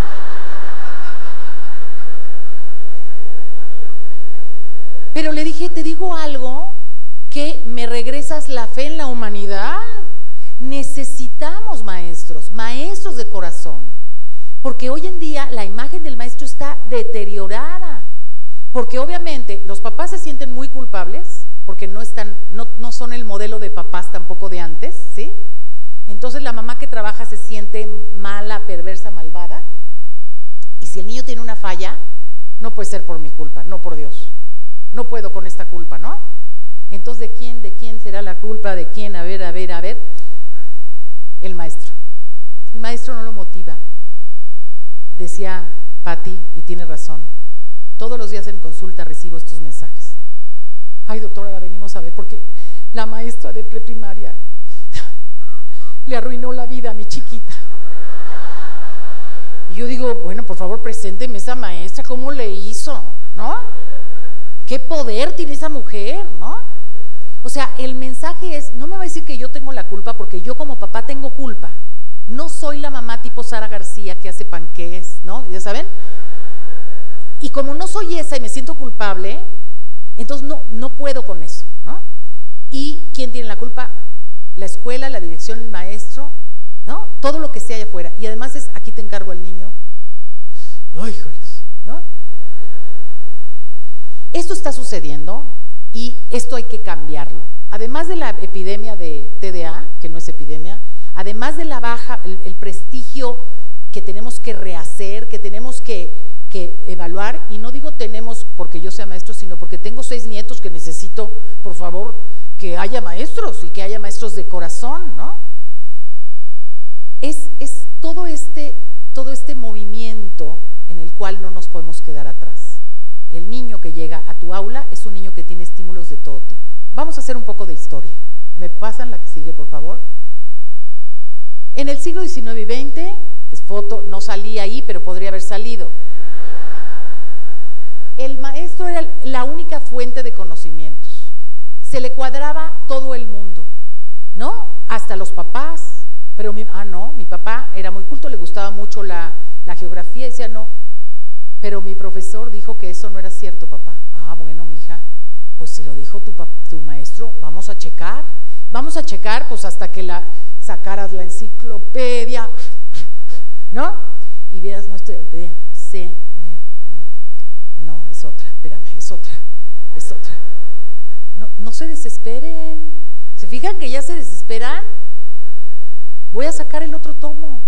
Pero le dije, te digo algo, que me regresas la fe en la humanidad. Necesitamos maestros de corazón, porque hoy en día la imagen del maestro está deteriorada, porque obviamente los papás se sienten muy culpables, porque no son el modelo de papás tampoco de antes, ¿sí? Entonces la mamá que trabaja se siente mala, perversa, malvada, y si el niño tiene una falla, no puede ser por mi culpa, no por Dios, no puedo con esta culpa, ¿no? Entonces, ¿de quién será la culpa? ¿De quién? A ver, el maestro. El maestro no lo motiva. Decía Patti, y tiene razón, todos los días en consulta recibo estos mensajes. Ay, doctora, la venimos a ver porque la maestra de preprimaria le arruinó la vida a mi chiquita. Y yo digo, bueno, por favor, presénteme esa maestra, ¿cómo le hizo? ¿No? ¿Qué poder tiene esa mujer? ¿No? O sea, el mensaje es, no me va a decir que yo tengo la culpa porque yo como papá tengo culpa. No soy la mamá tipo Sara García que hace panqués, ¿no? ¿Ya saben? Y como no soy esa y me siento culpable, entonces no puedo con eso, ¿no? ¿Y quién tiene la culpa? La escuela, la dirección, el maestro, ¿no? Todo lo que sea allá afuera. Y además es, aquí te encargo al niño. ¡Ay, híjoles! ¿No? Esto está sucediendo y esto hay que cambiarlo. Además de la epidemia de TDA, que no es epidemia, además de la baja, el prestigio que tenemos que rehacer, que tenemos que evaluar, y no digo tenemos porque yo sea maestro, sino porque tengo 6 nietos que necesito, por favor, que haya maestros y que haya maestros de corazón, ¿no? Es todo este movimiento en el cual no nos podemos quedar atrás. El niño que llega a tu aula es un niño que tiene estímulos de todo tipo. Vamos a hacer un poco de historia. ¿Me pasan la que sigue, por favor? En el siglo XIX y XX, es foto, no salí ahí, pero podría haber salido. El maestro era la única fuente de conocimientos. Se le cuadraba todo el mundo, ¿no? Hasta los papás. Pero mi papá era muy culto, le gustaba mucho la geografía, y decía no. Pero mi profesor dijo que eso no era cierto, papá. Ah, bueno, mija, pues si lo dijo tu maestro, vamos a checar, pues hasta que sacaras la enciclopedia, ¿no? Y vieras, no, es otra, espérame, es otra. No se desesperen. ¿Se fijan que ya se desesperan? Voy a sacar el otro tomo.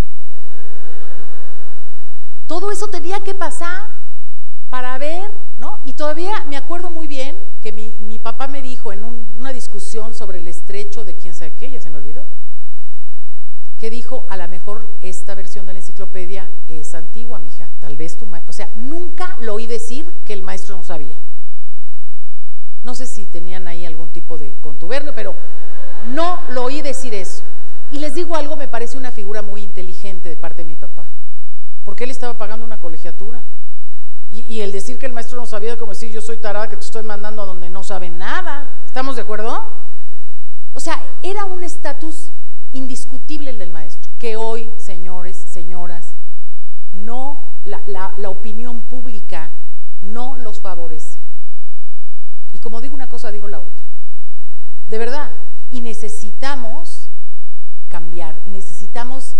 Todo eso tenía que pasar para ver, ¿no? Y todavía me acuerdo muy bien que mi papá me dijo en una discusión sobre el estrecho de quién sabe qué, ya se me olvidó, que dijo, a lo mejor esta versión de la enciclopedia es antigua, mija, tal vez o sea, nunca lo oí decir que el maestro no sabía. No sé si tenían ahí algún tipo de contubernio, pero no lo oí decir eso. Y les digo algo, me parece una figura muy inteligente de parte de mi papá, porque él estaba pagando una colegiatura. Y el decir que el maestro no sabía, como decir yo soy tarada que te estoy mandando a donde no sabe nada. ¿Estamos de acuerdo? O sea, era un estatus indiscutible el del maestro, que hoy, señores, señoras, no, la opinión pública no los favorece. Y como digo una cosa, digo la otra. De verdad. Y necesitamos cambiar, y necesitamos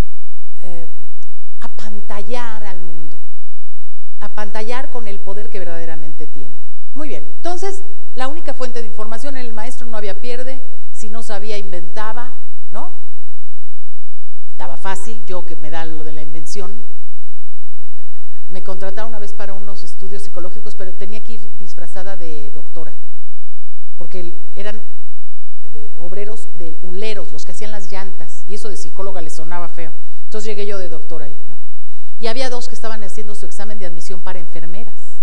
apantallar al mundo, apantallar con el poder que verdaderamente tiene. Muy bien, entonces la única fuente de información en el maestro, no había pierde, si no sabía inventaba, ¿no? Estaba fácil, yo que me da lo de la invención. Me contrataron una vez para unos estudios psicológicos, pero tenía que ir disfrazada de doctora, porque eran obreros de huleros, los que hacían las llantas, y eso de psicóloga les sonaba feo. Entonces llegué yo de doctora ahí, ¿no? Y había 2 que estaban haciendo su examen de admisión para enfermeras.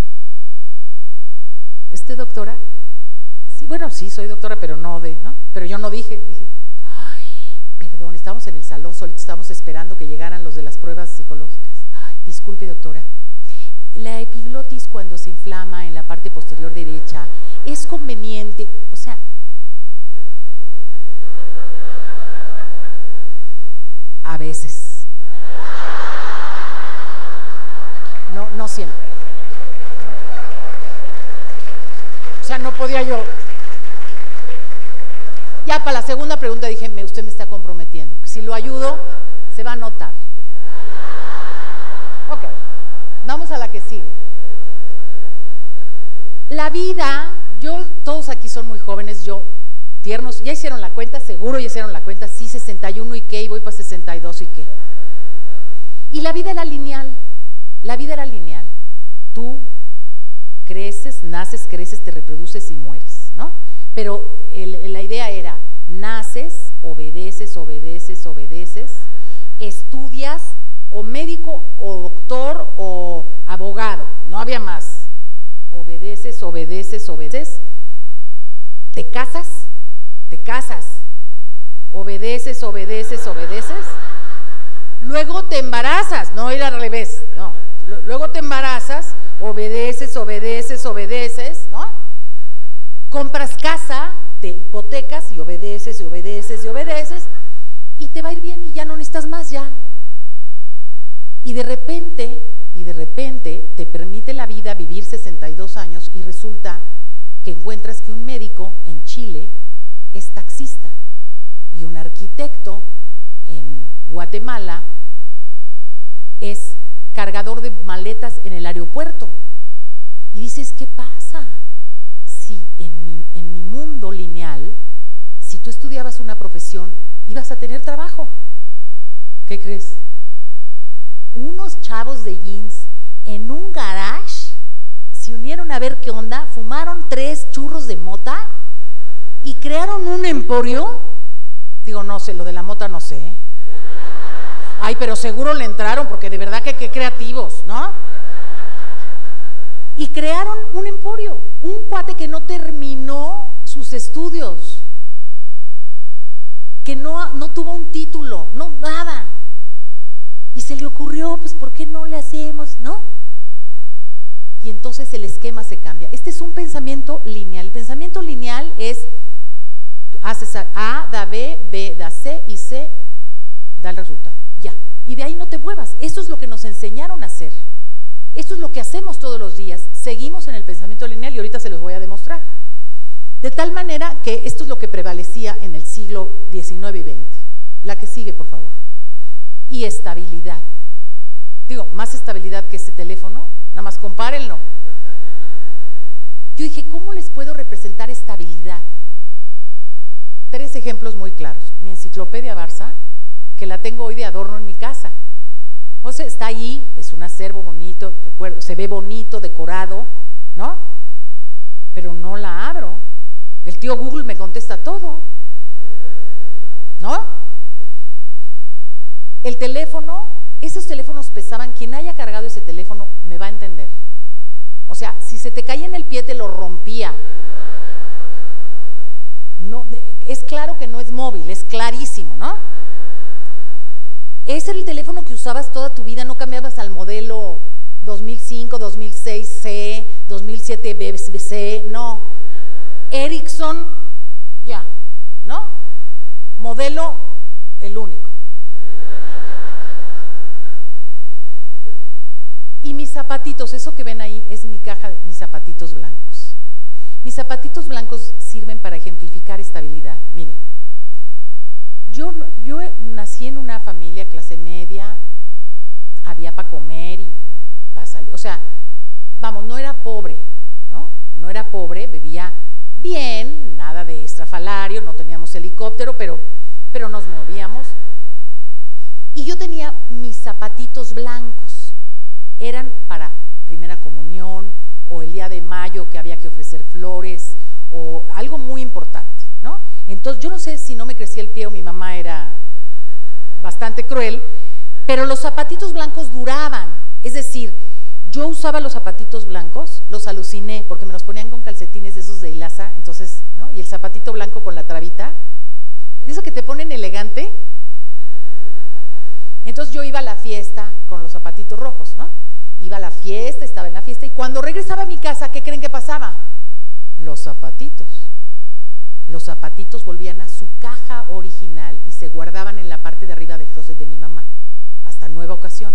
¿Doctora? Sí, bueno, sí, soy doctora, pero no ¿no? Pero yo no dije, ay, perdón, estábamos en el salón solito, estábamos esperando que llegaran los de las pruebas psicológicas. Ay, disculpe, doctora, la epiglotis cuando se inflama en la parte posterior derecha es conveniente, o sea, a veces, no siempre. O sea, no podía yo. Ya para la segunda pregunta dije, usted me está comprometiendo, porque si lo ayudo, se va a notar. Ok, vamos a la que sigue. La vida, todos aquí son muy jóvenes, tiernos, ¿ya hicieron la cuenta? Seguro ya hicieron la cuenta, sí, 61 y qué, y voy para 62 y qué. Y la vida era lineal, Tú creces, naces, creces, te reproduces y mueres, ¿no? Pero la idea era, naces, obedeces, estudias, o médico, o doctor, o abogado, no había más. Obedeces, te casas, obedeces, luego te embarazas, no ir al revés, no, luego te embarazas, obedeces, ¿no? Compras casa, te hipotecas y obedeces, y te va a ir bien y ya no necesitas más ya. Y de repente te permite la vida vivir 62 años y resulta que encuentras que un médico en Chile es taxista y un arquitecto en Guatemala es cargador de maletas en el aeropuerto. Y dices, ¿qué pasa? Si en mi mundo lineal, si tú estudiabas una profesión, ibas a tener trabajo. ¿Qué crees? Unos chavos de jeans en un garage se unieron a ver qué onda, fumaron 3 churros de mota y crearon un emporio. Digo, no sé, lo de la mota no sé. Ay, pero seguro le entraron, porque de verdad que qué creativos, ¿no? Y crearon un emporio, un cuate que no terminó sus estudios, que no tuvo un título, no, nada. Y se le ocurrió, pues, ¿por qué no le hacemos, no? Y entonces el esquema se cambia. Este es un pensamiento lineal. El pensamiento lineal es, haces A, da B, B da C y C da el resultado. Ya. Y de ahí no te muevas. Esto es lo que nos enseñaron a hacer. Esto es lo que hacemos todos los días. Seguimos en el pensamiento lineal y ahorita se los voy a demostrar. De tal manera que esto es lo que prevalecía en el siglo XIX y XX. La que sigue, por favor. Y estabilidad. Digo, más estabilidad que ese teléfono, nada más compárenlo. Yo dije, ¿cómo les puedo representar estabilidad? 3 ejemplos muy claros. Mi enciclopedia Barça, que la tengo hoy de adorno en mi casa. O sea, está ahí, es un acervo bonito, recuerdo, se ve bonito, decorado, ¿no? Pero no la abro. El tío Google me contesta todo, ¿no? El teléfono, esos teléfonos pesaban, quien haya cargado ese teléfono me va a entender. O sea, si se te caía en el pie te lo rompía. No, es claro que no es móvil, es clarísimo, ¿no? Ese era el teléfono que usabas toda tu vida, no cambiabas al modelo 2005, 2006 C, 2007 BBC, no. Ericsson, ya, ¿no? Modelo, el único. Y mis zapatitos, eso que ven ahí es mi caja de mis zapatitos blancos. Mis zapatitos blancos sirven para ejemplificar estabilidad. Miren, yo nací en una familia clase media, había para comer y para salir, o sea, vamos, no era pobre, ¿no? No era pobre, vivía bien, nada de estrafalario, no teníamos helicóptero, pero nos movíamos. Y yo tenía mis zapatitos blancos, eran para primera comunión o el día de mayo que había que ofrecer flores o algo muy importante, ¿no? Entonces yo no sé si no me crecía el pie o mi mamá era bastante cruel, pero los zapatitos blancos duraban, es decir, yo usaba los zapatitos blancos, los aluciné porque me los ponían con calcetines de esos de hilaza, entonces, ¿no? Y el zapatito blanco con la trabita, de eso que te ponen elegante. Entonces yo iba a la fiesta con los zapatitos rojos, ¿no? Iba a la fiesta, estaba en la fiesta y cuando regresaba a mi casa, ¿qué creen que pasaba? Los zapatitos volvían a su caja original y se guardaban en la parte de arriba del closet de mi mamá, hasta nueva ocasión.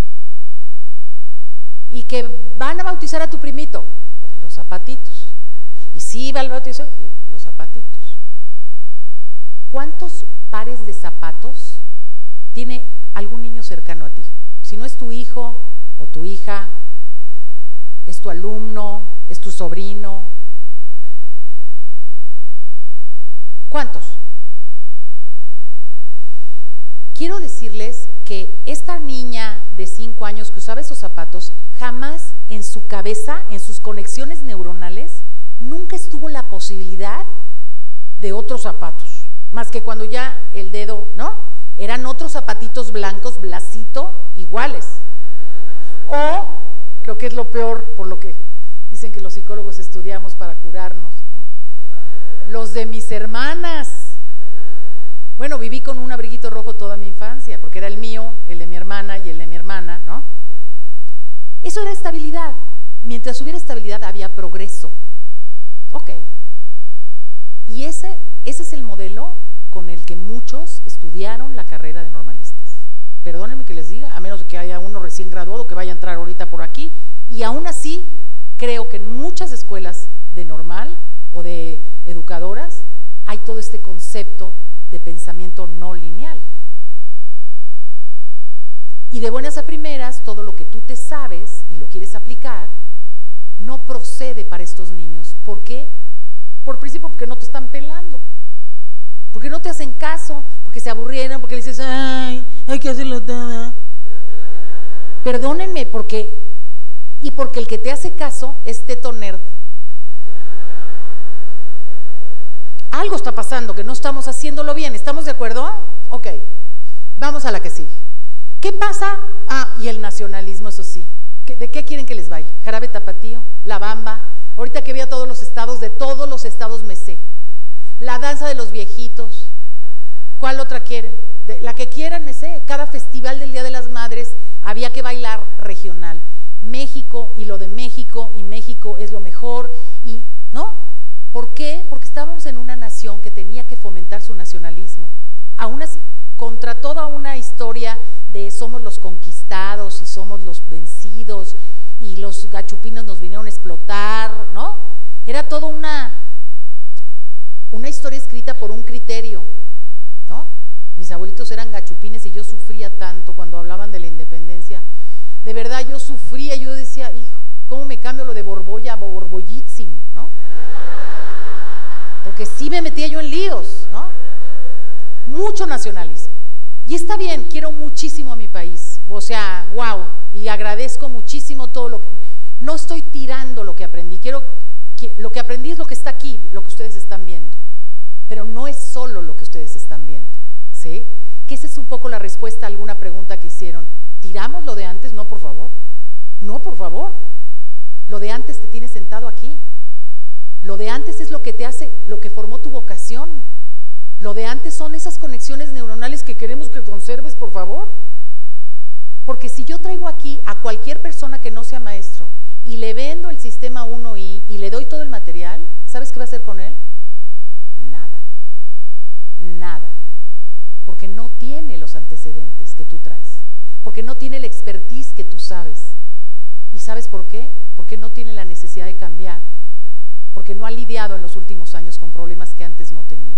Y que van a bautizar a tu primito, los zapatitos. Y si va al bautizo, los zapatitos. ¿Cuántos pares de zapatos tiene algún niño cercano a ti? Si no es tu hijo o tu hija, es tu alumno, es tu sobrino. ¿Cuántos? Quiero decirles que esta niña de 5 años que usaba esos zapatos, jamás en su cabeza, en sus conexiones neuronales, nunca estuvo la posibilidad de otros zapatos, más que cuando ya el dedo, ¿no? Eran otros zapatitos blancos, Blasito, iguales. O, lo que es lo peor, por lo que dicen que los psicólogos estudiamos para curarnos, ¿no? Los de mis hermanas. Bueno, viví con un abriguito rojo toda mi infancia, porque era el mío, el de mi hermana y el de mi hermana, ¿no? Eso era estabilidad. Mientras hubiera estabilidad había progreso. Ok. Y ese es el modelo con el que muchos estudiaron la carrera de normalistas. Perdónenme que les diga, a menos de que haya uno recién graduado que vaya a entrar ahorita por aquí, y aún así creo que en muchas escuelas de normal o de educadoras hay todo este concepto de pensamiento no lineal. Y de buenas buenas a primeras, todo lo que tú te sabes y lo quieres aplicar, no procede para estos niños. ¿Por qué? Por principio, porque no te están pelando, porque no te hacen caso, porque se aburrieron, porque le dices, ay, hay que hacerlo toda. Perdónenme, porque el que te hace caso es teto nerd. Algo está pasando, que no estamos haciéndolo bien. ¿Estamos de acuerdo? Ok, vamos a la que sigue. ¿Qué pasa? Ah, y el nacionalismo, eso sí. ¿De qué quieren que les baile? Jarabe tapatío, la bamba. Ahorita que vi a todos los estados, de todos los estados me sé. La danza de los viejitos. ¿Cuál otra quieren? La que quieran me sé. Cada festival del Día de las Madres había que bailar regional. México y lo de México, y México es lo mejor, y ¿no? ¿Por qué? Porque estábamos en una nación que tenía que fomentar su nacionalismo. Aún así, contra toda una historia de somos los conquistados y somos los vencidos y los gachupinos nos vinieron a explotar, ¿no? Era toda una historia escrita por un criterio, ¿no? Mis abuelitos eran gachupines y yo sufría tanto cuando hablaban de la independencia. De verdad yo sufría, yo decía, hijo, ¿cómo me cambio lo de Borbolla a Borbollitzin, ¿no? Porque sí me metía yo en líos, ¿no? Mucho nacionalismo. Y está bien, quiero muchísimo a mi país, o sea, wow, y agradezco muchísimo todo lo que... No estoy tirando lo que aprendí, lo que aprendí es lo que está aquí, lo que ustedes están viendo, pero no es solo lo que ustedes están viendo, ¿sí? Que esa es un poco la respuesta a alguna pregunta que hicieron. ¿Tiramos lo de antes? No, por favor. No, por favor. Lo de antes te tiene sentado aquí. Lo de antes es lo que te hace, lo que formó tu vocación. Lo de antes son esas conexiones neuronales que queremos que conserves, por favor. Porque si yo traigo aquí a cualquier persona que no sea maestro y le vendo el sistema 1I y le doy todo el material, ¿sabes qué va a hacer con él? Nada. Nada. Porque no tiene los antecedentes que tú traes. Porque no tiene la expertise que tú sabes. ¿Y sabes por qué? Porque no tiene la necesidad de cambiar. Porque no ha lidiado en los últimos años con problemas que antes no tenía.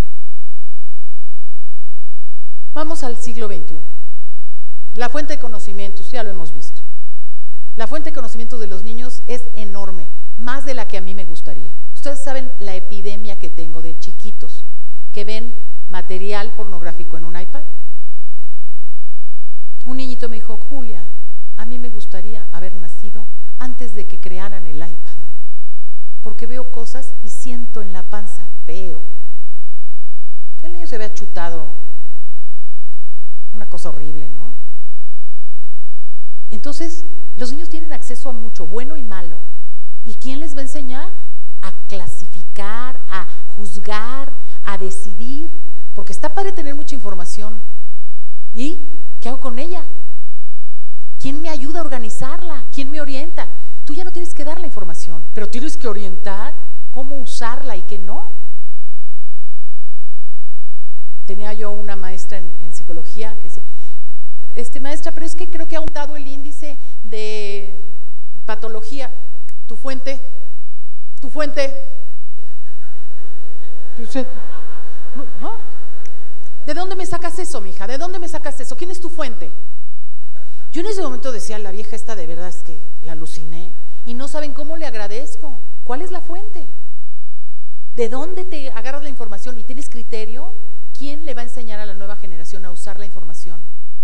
Vamos al siglo XXI. La fuente de conocimientos, ya lo hemos visto. La fuente de conocimientos de los niños es enorme, más de la que a mí me gustaría. Ustedes saben la epidemia que tengo de chiquitos que ven material pornográfico en un iPad. Un niñito me dijo, Julia, a mí me gustaría haber nacido antes de que crearan el iPad, porque veo cosas y siento en la panza feo. El niño se había chutado una cosa horrible, ¿no? Entonces, los niños tienen acceso a mucho, bueno y malo. ¿Y quién les va a enseñar? A clasificar, a juzgar, a decidir, porque está padre tener mucha información. ¿Y qué hago con ella? ¿Quién me ayuda a organizarla? ¿Quién me orienta? Tú ya no tienes que dar la información, pero tienes que orientar cómo usarla y qué no. Tenía yo una maestra en psicología que decía, maestra, pero es que creo que ha aumentado el índice de patología. ¿Tu fuente? ¿Tu fuente? ¿No? ¿De dónde me sacas eso, mija? ¿De dónde me sacas eso? ¿Quién es tu fuente? Yo en ese momento decía, la vieja esta de verdad es que la aluciné y no saben cómo le agradezco. ¿Cuál es la fuente? ¿De dónde te agarras la información y tienes criterio? ¿Quién le va a enseñar a la nueva generación a usar la información?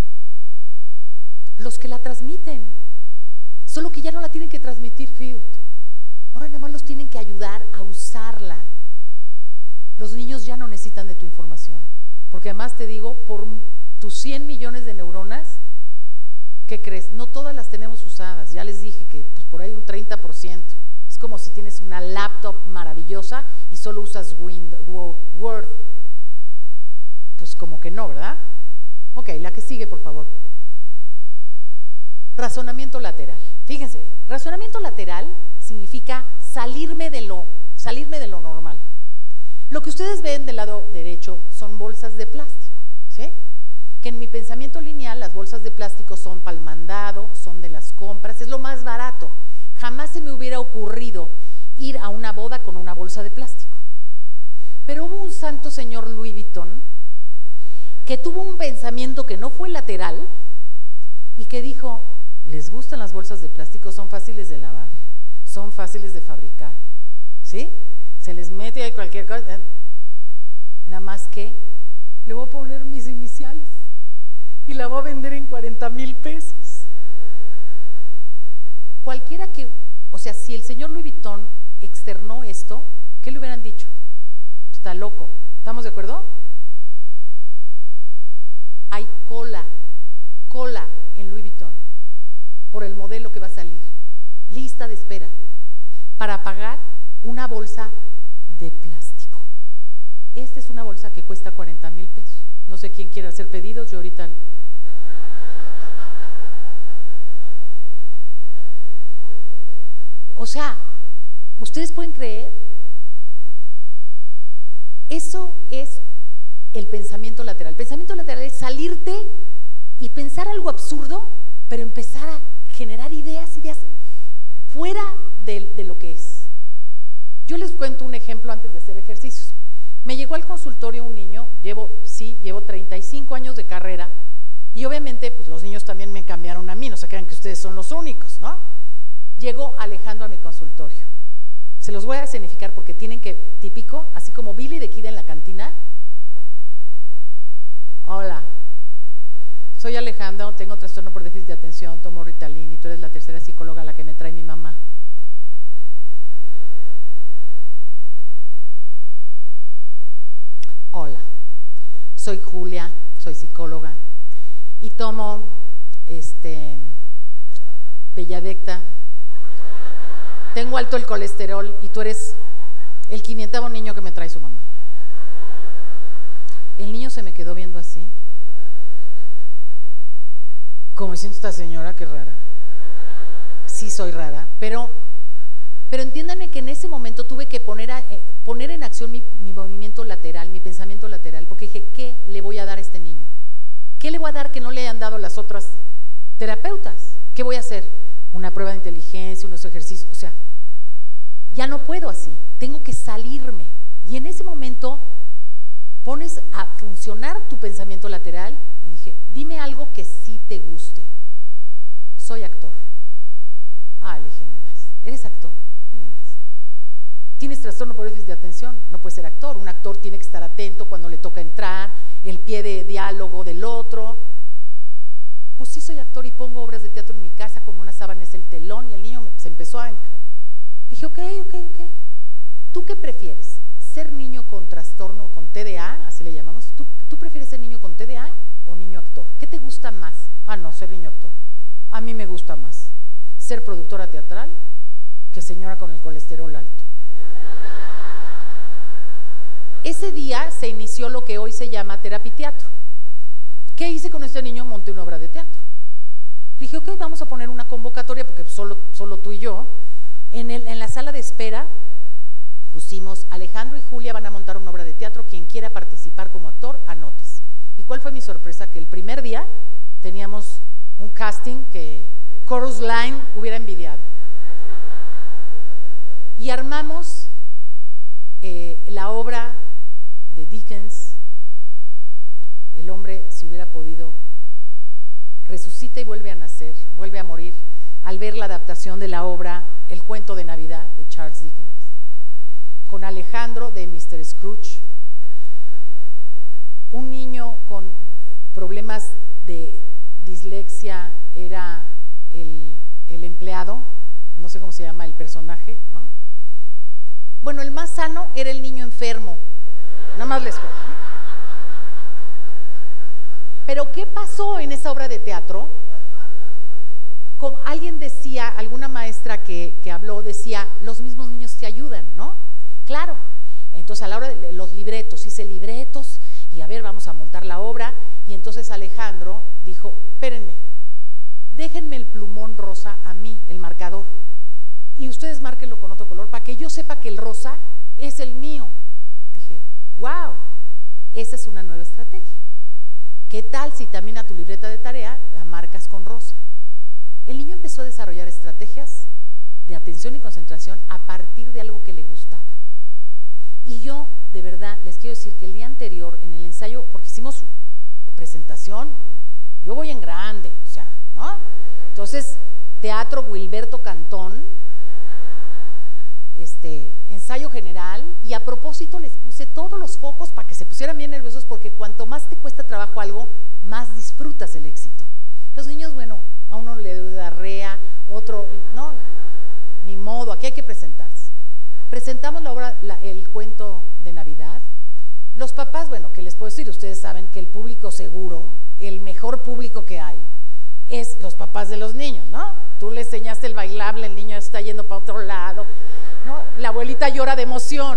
Los que la transmiten. Solo que ya no la tienen que transmitir Field. Ahora nada más los tienen que ayudar a usarla. Los niños ya no necesitan de tu información. Porque además te digo, por tus 100 millones de neuronas, ¿qué crees? No todas las tenemos usadas. Ya les dije que pues, por ahí un 30%. Es como si tienes una laptop maravillosa y solo usas Word. Pues como que no, ¿verdad? Ok, la que sigue, por favor. Razonamiento lateral. Fíjense bien, razonamiento lateral significa salirme de lo normal. Lo que ustedes ven del lado derecho son bolsas de plástico, ¿sí? Que en mi pensamiento lineal las bolsas de plástico son para el mandado, son de las compras, es lo más barato. Jamás se me hubiera ocurrido ir a una boda con una bolsa de plástico. Pero hubo un santo señor Louis Vuitton que tuvo un pensamiento que no fue lateral y que dijo, les gustan las bolsas de plástico, son fáciles de lavar, son fáciles de fabricar, ¿sí? Se les mete ahí cualquier cosa, nada más que le voy a poner mis iniciales y la voy a vender en 40,000 pesos. Cualquiera que, o sea, si el señor Louis Vuitton externó esto, ¿qué le hubieran dicho? Está loco, ¿estamos de acuerdo? Hay cola en Louis Vuitton por el modelo que va a salir, lista de espera, para pagar una bolsa de plástico. Esta es una bolsa que cuesta 40,000 pesos. No sé quién quiere hacer pedidos, yo ahorita. O sea, ¿ustedes pueden creer? Eso es el pensamiento lateral. El pensamiento lateral es salirte y pensar algo absurdo, pero empezar a generar ideas fuera de lo que es. Yo les cuento un ejemplo antes de hacer ejercicios. Me llegó al consultorio un niño, llevo 35 años de carrera, y obviamente pues los niños también me cambiaron a mí, no se crean que ustedes son los únicos, ¿no? Llegó Alejandro a mi consultorio. Se los voy a escenificar porque tienen que, típico, así como Billy de Kid en la cantina. Hola, soy Alejandro, tengo trastorno por déficit de atención, tomo Ritalin y tú eres la tercera psicóloga a la que me trae mi mamá. Hola, soy Julia, soy psicóloga y tomo Belladecta. Tengo alto el colesterol y tú eres el 500º niño que me trae su mamá. El niño se me quedó viendo así, como diciendo, esta señora, qué rara. Sí soy rara, pero entiéndanme que en ese momento tuve que poner en acción mi movimiento lateral, mi pensamiento lateral, porque dije, ¿qué le voy a dar a este niño? ¿Qué le voy a dar que no le hayan dado las otras terapeutas? ¿Qué voy a hacer? Una prueba de inteligencia, unos ejercicios, o sea, ya no puedo así, tengo que salirme. Y en ese momento pones a funcionar tu pensamiento lateral y dije, dime algo que sí te guste. Soy actor. Le dije, ni más. ¿Eres actor? Ni más. ¿Tienes trastorno por déficit de atención? No puedes ser actor. Un actor tiene que estar atento cuando le toca entrar, el pie de diálogo del otro. Pues sí soy actor y pongo obras de teatro en mi casa, con una sábana es el telón, y el niño se empezó a... Le dije, ok. ¿Tú qué prefieres? ¿Ser niño con trastorno, con TDA, así le llamamos? ¿Tú prefieres ser niño con TDA o niño actor? ¿Qué te gusta más? No, ser niño actor. A mí me gusta más ser productora teatral que señora con el colesterol alto. Ese día se inició lo que hoy se llama terapiteatro. ¿Qué hice con este niño? Monté una obra de teatro. Le dije, ok, vamos a poner una convocatoria, porque solo tú y yo. En la sala de espera pusimos, Alejandro y Julia van a montar una obra de teatro, quien quiera participar como actor, anótese. ¿Y cuál fue mi sorpresa? Que el primer día teníamos un casting que Chorus Line hubiera envidiado. Y armamos la obra de Dickens, El hombre, si hubiera podido, resucita y vuelve a nacer, vuelve a morir, al ver la adaptación de la obra El cuento de Navidad de Charles Dickens, con Alejandro de Mr. Scrooge, un niño con problemas de dislexia era el empleado, no sé cómo se llama el personaje, ¿no? Bueno, el más sano era el niño enfermo, nada más les cuento. Pero ¿qué pasó en esa obra de teatro? Como alguien decía, alguna maestra que habló decía, los mismos niños te ayudan, ¿no? Claro. Entonces a la hora de los libretos, hice libretos y a ver, vamos a montar la obra. Y entonces Alejandro dijo, espérenme, déjenme el plumón rosa a mí, el marcador, y ustedes márquenlo con otro color para que yo sepa que el rosa es el mío. Dije, wow, esa es una nueva estrategia. ¿Qué tal si también a tu libreta de tarea la marcas con rosa? El niño empezó a desarrollar estrategias de atención y concentración a partir de algo que le gustaba. Y yo, de verdad, les quiero decir que el día anterior, en el ensayo, porque hicimos presentación, yo voy en grande, o sea, ¿no? Entonces, teatro Wilberto Cantón, ensayo general, y a propósito les puse todos los focos para que se pusieran bien nerviosos, porque cuanto más te cuesta trabajo algo, más disfrutas el éxito. Los niños, bueno, a uno le da diarrea, otro, no, ni modo, aquí hay que presentarse. Presentamos la obra, el cuento de Navidad. Los papás, bueno, ¿qué les puedo decir? Ustedes saben que el público seguro, el mejor público que hay, es los papás de los niños, ¿no? Tú le enseñaste el bailable, el niño está yendo para otro lado, ¿no? La abuelita llora de emoción.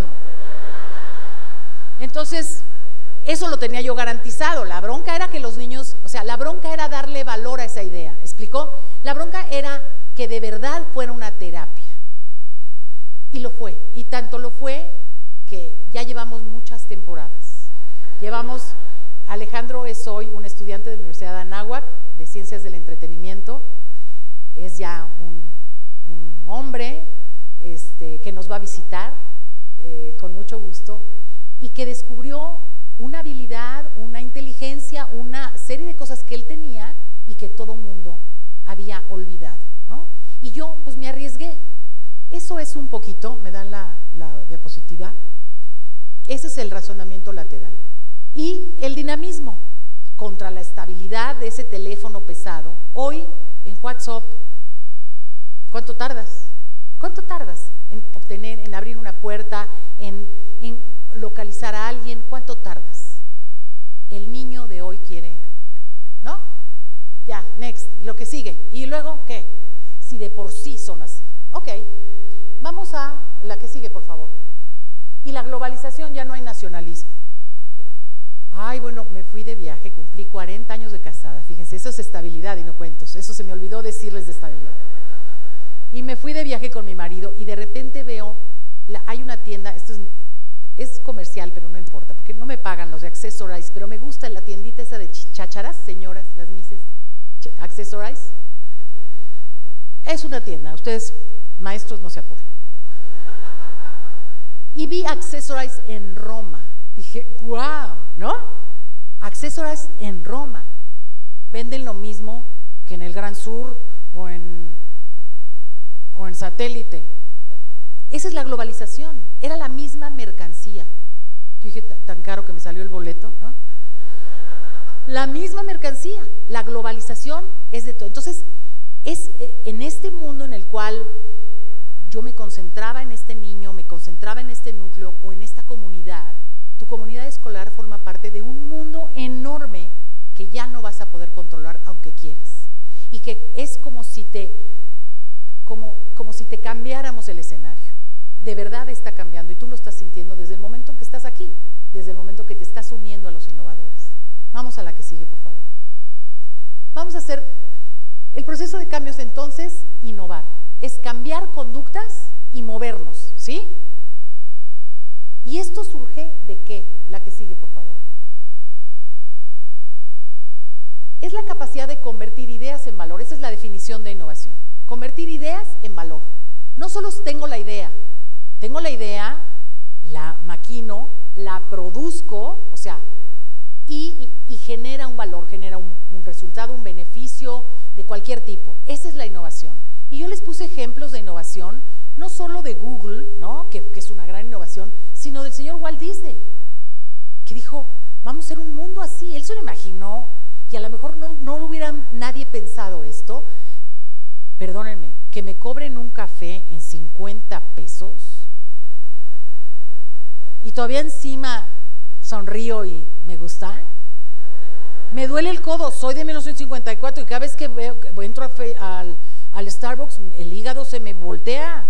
Entonces, eso lo tenía yo garantizado. La bronca era que los niños, o sea, la bronca era darle valor a esa idea, ¿explicó? La bronca era que de verdad fuera una terapia. Y lo fue, y tanto lo fue que ya llevamos muchas temporadas. Alejandro es hoy un estudiante de la Universidad de Anáhuac, de Ciencias del Entretenimiento. Es ya un hombre que nos va a visitar con mucho gusto, y que descubrió una habilidad, una inteligencia, una serie de cosas que él tenía y que todo mundo había olvidado, ¿no? Y yo pues me arriesgué. Eso es un poquito, me dan la diapositiva, ese es el razonamiento lateral. Y el dinamismo contra la estabilidad de ese teléfono pesado. Hoy en WhatsApp, ¿cuánto tardas? ¿Cuánto tardas en obtener, en abrir una puerta, en localizar a alguien? ¿Cuánto tardas? El niño de hoy quiere, ¿no? Ya, next, lo que sigue. ¿Y luego qué? Si de por sí son así. Ok, vamos a la que sigue, por favor. Y la globalización, ya no hay nacionalismo. Ay, bueno, me fui de viaje, cumplí 40 años de casada. Fíjense, eso es estabilidad y no cuentos. Eso se me olvidó decirles de estabilidad. Y me fui de viaje con mi marido y de repente veo, hay una tienda, esto es comercial, pero no importa, porque no me pagan los de Accessorize, pero me gusta la tiendita esa de chácharas, señoras, las mises, Accessorize. Es una tienda, ustedes, maestros, no se apuren. Y vi Accessorize en Roma. Dije, wow, ¿no? Accessorize en Roma. Venden lo mismo que en el Gran Sur o en Satélite. Esa es la globalización. Era la misma mercancía. Yo dije, tan caro que me salió el boleto, ¿no? La misma mercancía. La globalización es de todo. Entonces, es en este mundo en el cual yo me concentraba en este niño, me concentraba en este núcleo o en esta comunidad. Tu comunidad escolar forma parte de un mundo enorme que ya no vas a poder controlar aunque quieras, y que es como si te cambiáramos el escenario. De verdad está cambiando y tú lo estás sintiendo desde el momento en que estás aquí, desde el momento que te estás uniendo a los innovadores. Vamos a la que sigue, por favor. Vamos a hacer el proceso de cambios. Entonces, innovar es cambiar conductas y movernos, ¿sí? ¿Y esto surge de qué? La que sigue, por favor. Es la capacidad de convertir ideas en valor. Esa es la definición de innovación. Convertir ideas en valor. No solo tengo la idea, la maquino, la produzco, o sea, y genera un valor, genera un resultado, un beneficio de cualquier tipo. Esa es la innovación. Y yo les puse ejemplos de innovación, no solo de Google, ¿no? que es una gran innovación, sino del señor Walt Disney, que dijo, vamos a hacer un mundo así. Él se lo imaginó y a lo mejor no lo hubiera nadie pensado esto. Perdónenme, que me cobren un café en 50 pesos y todavía encima sonrío y me gusta. Me duele el codo, soy de 1954 y cada vez que entro al Starbucks, el hígado se me voltea.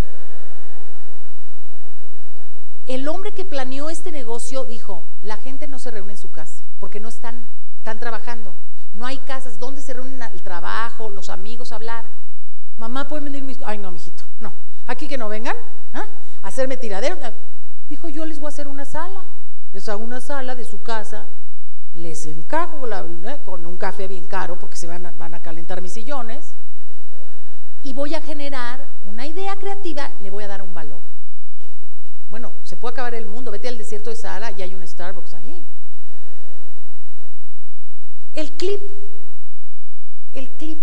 El hombre que planeó este negocio dijo, la gente no se reúne en su casa porque no están trabajando. No hay casas donde se reúnen el trabajo, los amigos a hablar. Mamá, ¿pueden venir mis...? Ay, no, mijito, no. Aquí que no vengan, ¿ah? A hacerme tiradero. Dijo, yo les voy a hacer una sala. Les hago una sala de su casa, les encajo con un café bien caro porque se van a calentar mis sillones y voy a generar una idea creativa, le voy a dar un valor. Bueno, se puede acabar el mundo, vete al desierto de Sahara y hay un Starbucks ahí. El clip el clip.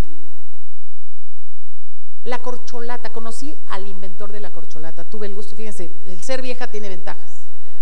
La corcholata, conocí al inventor de la corcholata, tuve el gusto, fíjense, el ser vieja tiene ventajas.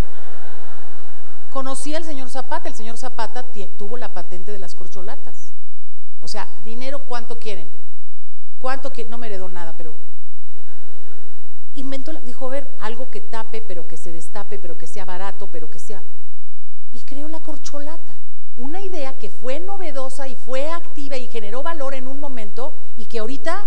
Conocí al señor Zapata, el señor Zapata tuvo la patente de las corcholatas. O sea, dinero, ¿cuánto quieren? ¿Cuánto quieren? No me heredó nada, pero inventó, dijo, a ver, algo que tape, pero que se destape, pero que sea barato, pero que sea... Y creó la corcholata, una idea que fue novedosa y fue activa y generó valor en un momento y que ahorita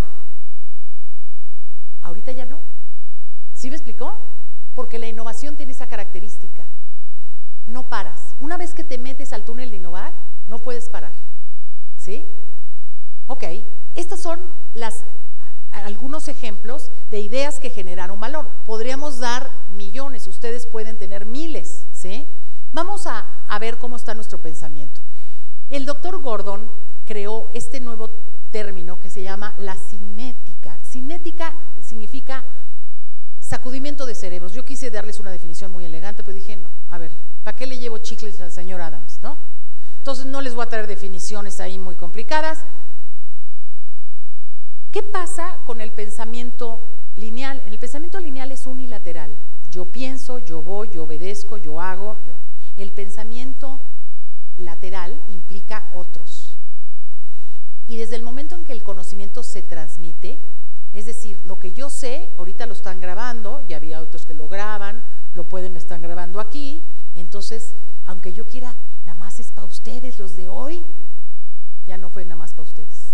ya no. ¿Sí me explicó? Porque la innovación tiene esa característica. No paras. Una vez que te metes al túnel de innovar, no puedes parar. ¿Sí? Ok, estos son algunos ejemplos de ideas que generaron valor. Podríamos dar millones, ustedes pueden tener miles, ¿sí? Vamos a ver cómo está nuestro pensamiento. El doctor Gordon creó este nuevo término que se llama la cinética. Cinética significa sacudimiento de cerebros. Yo quise darles una definición muy elegante, pero dije, no, a ver, ¿para qué le llevo chicles al señor Adams, no? Entonces no les voy a traer definiciones ahí muy complicadas. ¿Qué pasa con el pensamiento lineal? El pensamiento lineal es unilateral. Yo pienso, yo voy, yo obedezco, yo hago, yo. El pensamiento lateral implica otros. Y desde el momento en que el conocimiento se transmite, es decir, lo que yo sé, ahorita lo están grabando, ya había otros que lo graban, lo están grabando aquí, entonces, aunque yo quiera, nada más es para ustedes, los de hoy, ya no fue nada más para ustedes.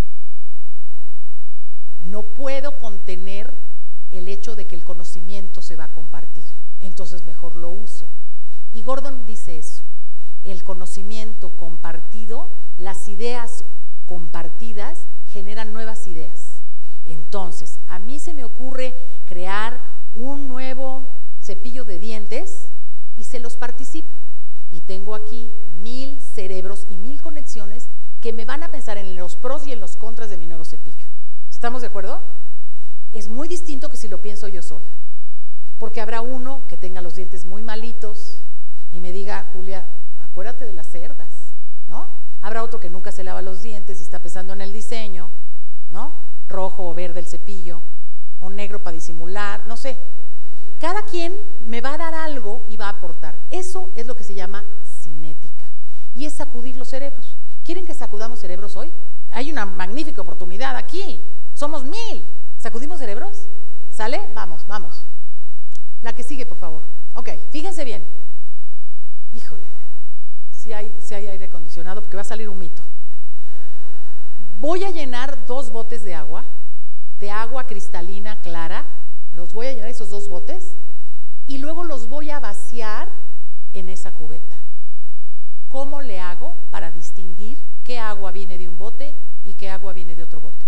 No puedo contener el hecho de que el conocimiento se va a compartir, entonces mejor lo uso. Y Gordon dice eso, el conocimiento compartido, las ideas compartidas generan nuevas ideas. Entonces, a mí se me ocurre crear un nuevo cepillo de dientes y se los participo. Y tengo aquí 1000 cerebros y 1000 conexiones que me van a pensar en los pros y en los contras de mi nuevo cepillo. ¿Estamos de acuerdo? Es muy distinto que si lo pienso yo sola, porque habrá uno que tenga los dientes muy malitos y me diga, Julia, acuérdate de las cerdas, ¿no? Habrá otro que nunca se lava los dientes y está pensando en el diseño, ¿no? Rojo o verde el cepillo, o negro para disimular, no sé. Cada quien me va a dar algo y va a aportar. Eso es lo que se llama cinética, y es sacudir los cerebros. ¿Quieren que sacudamos cerebros hoy? Hay una magnífica oportunidad aquí, somos 1000. ¿Sacudimos cerebros? ¿Sale? Vamos, vamos. La que sigue, por favor. Ok, fíjense bien. Híjole, si hay aire acondicionado porque va a salir un mito. Voy a llenar 2 botes de agua cristalina clara, los voy a llenar esos 2 botes y luego los voy a vaciar en esa cubeta. ¿Cómo le hago para distinguir qué agua viene de un bote y qué agua viene de otro bote?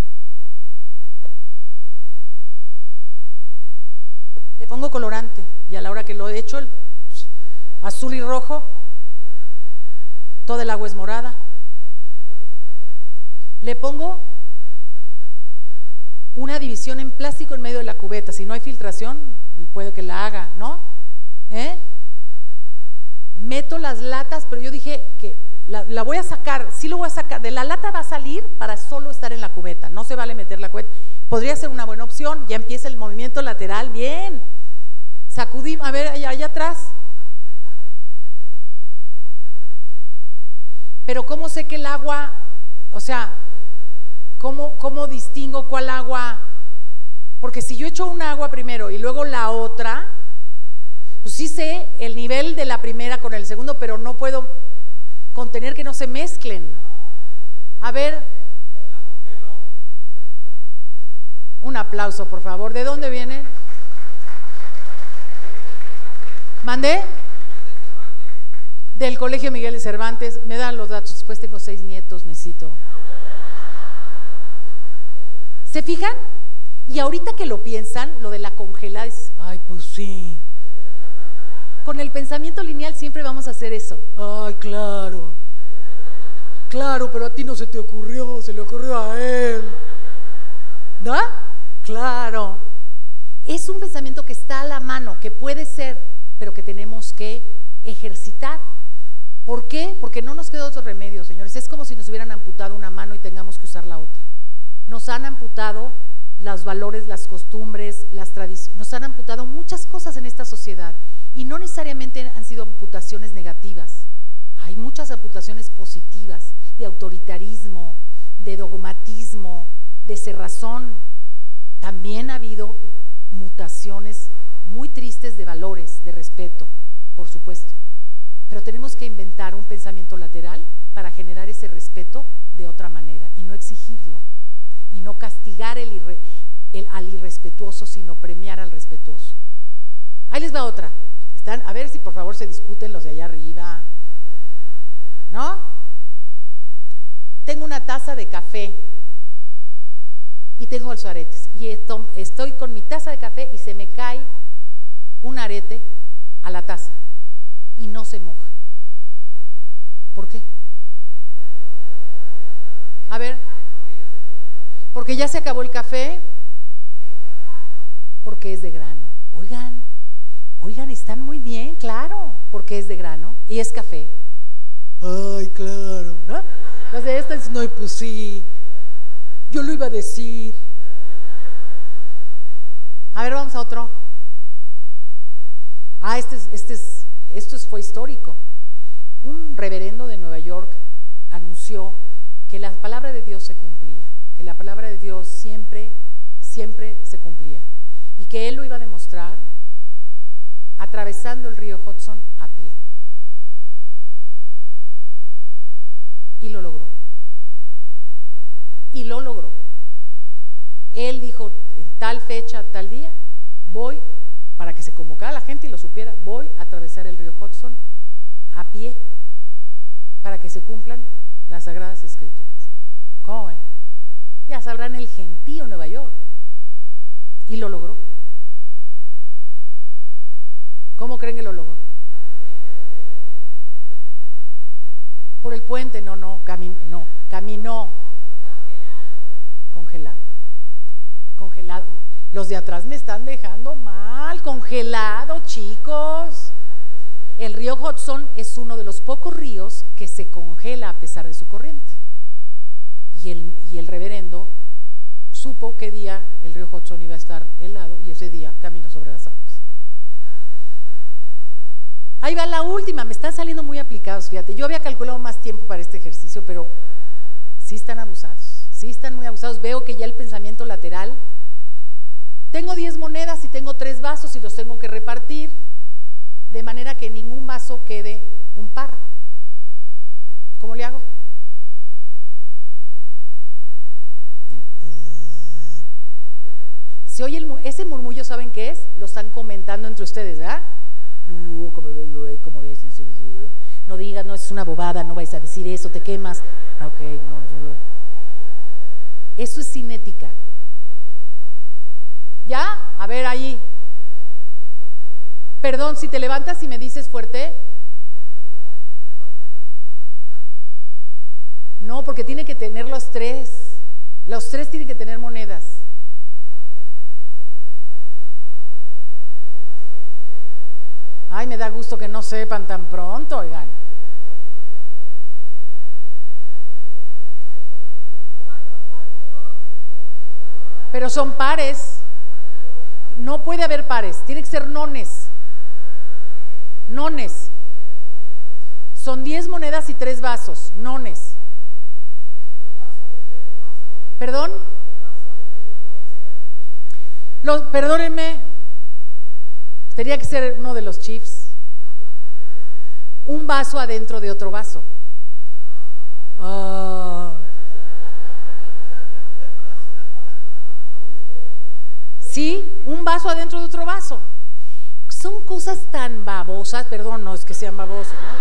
Le pongo colorante y a la hora que lo he hecho, azul y rojo, toda el agua es morada. Le pongo una división en plástico en medio de la cubeta. Si no hay filtración, puede que la haga, ¿no? Meto las latas, pero yo dije que la voy a sacar, sí lo voy a sacar. De la lata va a salir para solo estar en la cubeta. No se vale meter la cubeta. Podría ser una buena opción. Ya empieza el movimiento lateral. Bien. Sacudí, a ver, allá atrás. Pero ¿cómo sé que el agua, o sea, ¿cómo distingo cuál agua? Porque si yo echo un agua primero y luego la otra, pues sí sé el nivel de la primera con el segundo, pero no puedo contener que no se mezclen. A ver, un aplauso, por favor. ¿De dónde viene? ¿Mandé? Del Colegio Miguel de Cervantes. Me dan los datos, después tengo 6 nietos, necesito. ¿Se fijan? Y ahorita que lo piensan, lo de la congelada es, ay, pues sí. Con el pensamiento lineal siempre vamos a hacer eso. Ay, claro. Claro, pero a ti no se te ocurrió, se le ocurrió a él. ¿No? Claro. Es un pensamiento que está a la mano, que puede ser, pero que tenemos que ejercitar. ¿Por qué? Porque no nos queda otro remedio, señores. Es como si nos hubieran amputado una mano y tengamos que usar la otra. Nos han amputado los valores, las costumbres, las tradiciones, nos han amputado muchas cosas en esta sociedad y no necesariamente han sido amputaciones negativas. Hay muchas amputaciones positivas, de autoritarismo, de dogmatismo, de cerrazón. También ha habido mutaciones muy tristes de valores, de respeto, por supuesto. Pero tenemos que inventar un pensamiento lateral para generar ese respeto de otra manera y no exigirlo, y no castigar al irrespetuoso, sino premiar al respetuoso. Ahí les va otra. A ver si por favor se discuten los de allá arriba. ¿No? Tengo una taza de café y tengo los aretes. Y estoy con mi taza de café y se me cae un arete a la taza y no se moja. ¿Por qué? A ver. ¿Porque ya se acabó el café? Porque es de grano. Oigan, están muy bien, claro, porque es de grano y es café. Ay, claro, ¿no? Entonces esta es, no, pues sí, yo lo iba a decir. A ver, vamos a otro. Esto fue histórico. Un reverendo de Nueva York anunció que la palabra de Dios se cumplía, que la palabra de Dios siempre se cumplía y que él lo iba a demostrar atravesando el río Hudson a pie. Y lo logró. Él dijo, en tal fecha, tal día, voy, para que se convocara la gente y lo supiera, voy a atravesar el río Hudson a pie para que se cumplan las Sagradas Escrituras. ¿Cómo ven? Ya sabrán el gentío Nueva York. Y lo logró. ¿Cómo creen que lo logró? Por el puente, caminó. Congelado. Los de atrás me están dejando mal, congelado, chicos. El río Hudson es uno de los pocos ríos que se congela a pesar de su corriente. Y el reverendo supo qué día el río Hudson iba a estar helado y ese día caminó sobre las aguas. Ahí va la última, me están saliendo muy aplicados, fíjate. Yo había calculado más tiempo para este ejercicio, pero sí están abusados, sí están muy abusados. Veo que ya el pensamiento lateral, tengo 10 monedas y tengo 3 vasos y los tengo que repartir, de manera que en ningún vaso quede un par. ¿Cómo le hago? ¿Se oye ese murmullo? ¿Saben qué es? Lo están comentando entre ustedes, ¿verdad? ¿Cómo ves? No digas, no, es una bobada, no vais a decir eso, te quemas. Ok, no. Eso es cinética. ¿Ya? A ver ahí. Perdón, si te levantas y me dices fuerte. No, porque tiene que tener los 3. Los 3 tienen que tener monedas. Ay, me da gusto que no sepan tan pronto, oigan. Pero son pares. No puede haber pares, tiene que ser nones. Nones. Son 10 monedas y 3 vasos, nones. ¿Perdón? Perdónenme, tenía que ser uno de los Chiefs. Un vaso adentro de otro vaso. Sí, un vaso adentro de otro vaso. Son cosas tan babosas, perdón, no es que sean babosos, ¿no?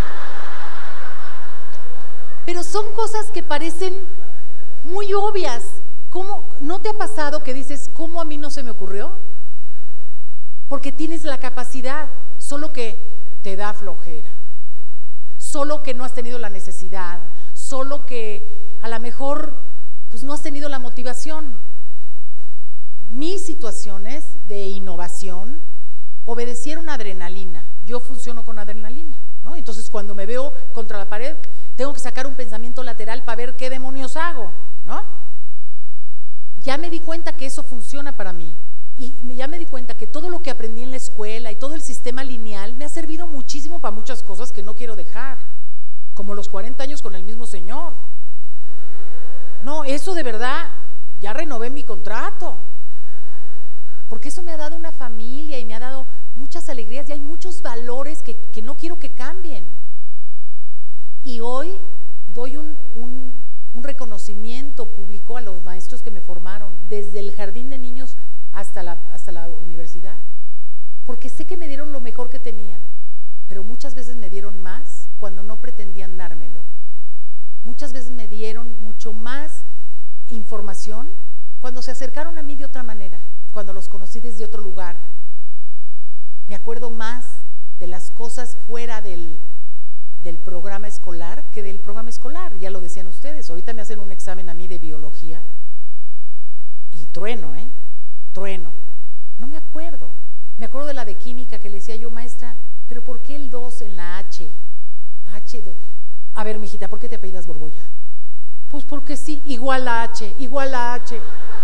Pero son cosas que parecen muy obvias. ¿Cómo no te ha pasado que dices, cómo a mí no se me ocurrió? Porque tienes la capacidad, solo que te da flojera, solo que no has tenido la necesidad, solo que a lo mejor pues no has tenido la motivación. Mis situaciones de innovación obedecieron a adrenalina. Yo funciono con adrenalina. ¿no? Entonces cuando me veo contra la pared, tengo que sacar un pensamiento lateral para ver qué demonios hago, ¿no? Ya me di cuenta que eso funciona para mí y ya me di cuenta que todo lo que aprendí en la escuela y todo el sistema lineal me ha servido muchísimo para muchas cosas que no quiero dejar, como los 40 años con el mismo señor. No, eso de verdad, ya renové mi contrato, porque eso me ha dado una familia y me ha dado muchas alegrías y hay muchos valores que no quiero que cambien. Y hoy doy un reconocimiento público a los maestros que me formaron, desde el jardín de niños hasta la universidad, porque sé que me dieron lo mejor que tenían, pero muchas veces me dieron más cuando no pretendían dármelo. Muchas veces me dieron mucho más información cuando se acercaron a mí de otra manera, cuando los conocí desde otro lugar. Me acuerdo más de las cosas fuera del programa escolar que del programa escolar, ya lo decían ustedes. Ahorita me hacen un examen a mí de biología y trueno, trueno. No me acuerdo. Me acuerdo de la de química que le decía yo, maestra, pero ¿por qué el 2 en la H? H2. A ver, mijita, ¿por qué te apellidas Borbolla? Pues porque sí, igual a H, igual a H.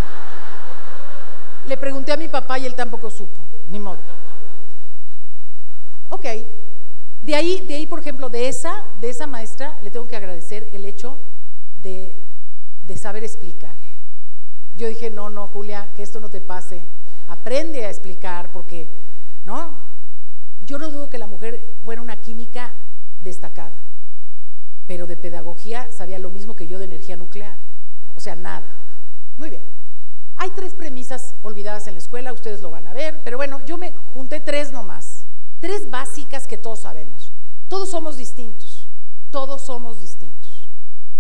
Le pregunté a mi papá y él tampoco supo, ni modo. Ok, de ahí, por ejemplo, de esa maestra le tengo que agradecer el hecho de saber explicar. Yo dije, no, Julia, que esto no te pase, aprende a explicar, porque, ¿no? Yo no dudo que la mujer fuera una química destacada, pero de pedagogía sabía lo mismo que yo de energía nuclear, o sea, nada. Muy bien. Hay 3 premisas olvidadas en la escuela, ustedes lo van a ver, pero bueno, yo me junté 3 nomás, 3 básicas que todos sabemos. Todos somos distintos, todos somos distintos.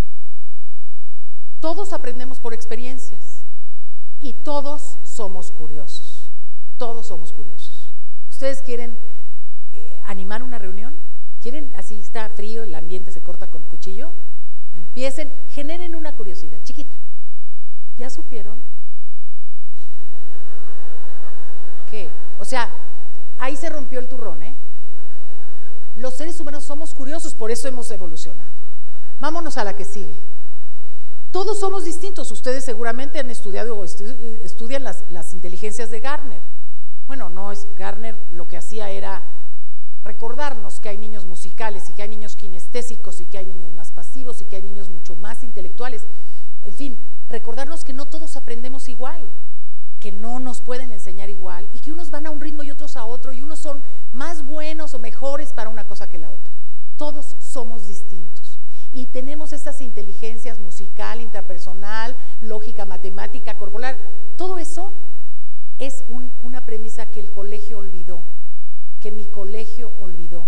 Todos aprendemos por experiencias y todos somos curiosos, todos somos curiosos. ¿Ustedes quieren animar una reunión? ¿Quieren, así está frío, el ambiente se corta con cuchillo? Empiecen, generen una curiosidad chiquita. ¿Ya supieron? ¿Qué? O sea, ahí se rompió el turrón, ¿eh? Los seres humanos somos curiosos, por eso hemos evolucionado. Vámonos a la que sigue. Todos somos distintos. Ustedes seguramente han estudiado o estudian las inteligencias de Gardner. Bueno, no es Gardner, lo que hacía era recordarnos que hay niños musicales y que hay niños kinestésicos y que hay niños más pasivos y que hay niños mucho más intelectuales. En fin, recordarnos que no todos aprendemos igual, que no nos pueden enseñar igual y que unos van a un ritmo y otros a otro y unos son más buenos o mejores para una cosa que la otra. Todos somos distintos y tenemos esas inteligencias musical, intrapersonal, lógica, matemática, corporal. Todo eso es una premisa que el colegio olvidó, que mi colegio olvidó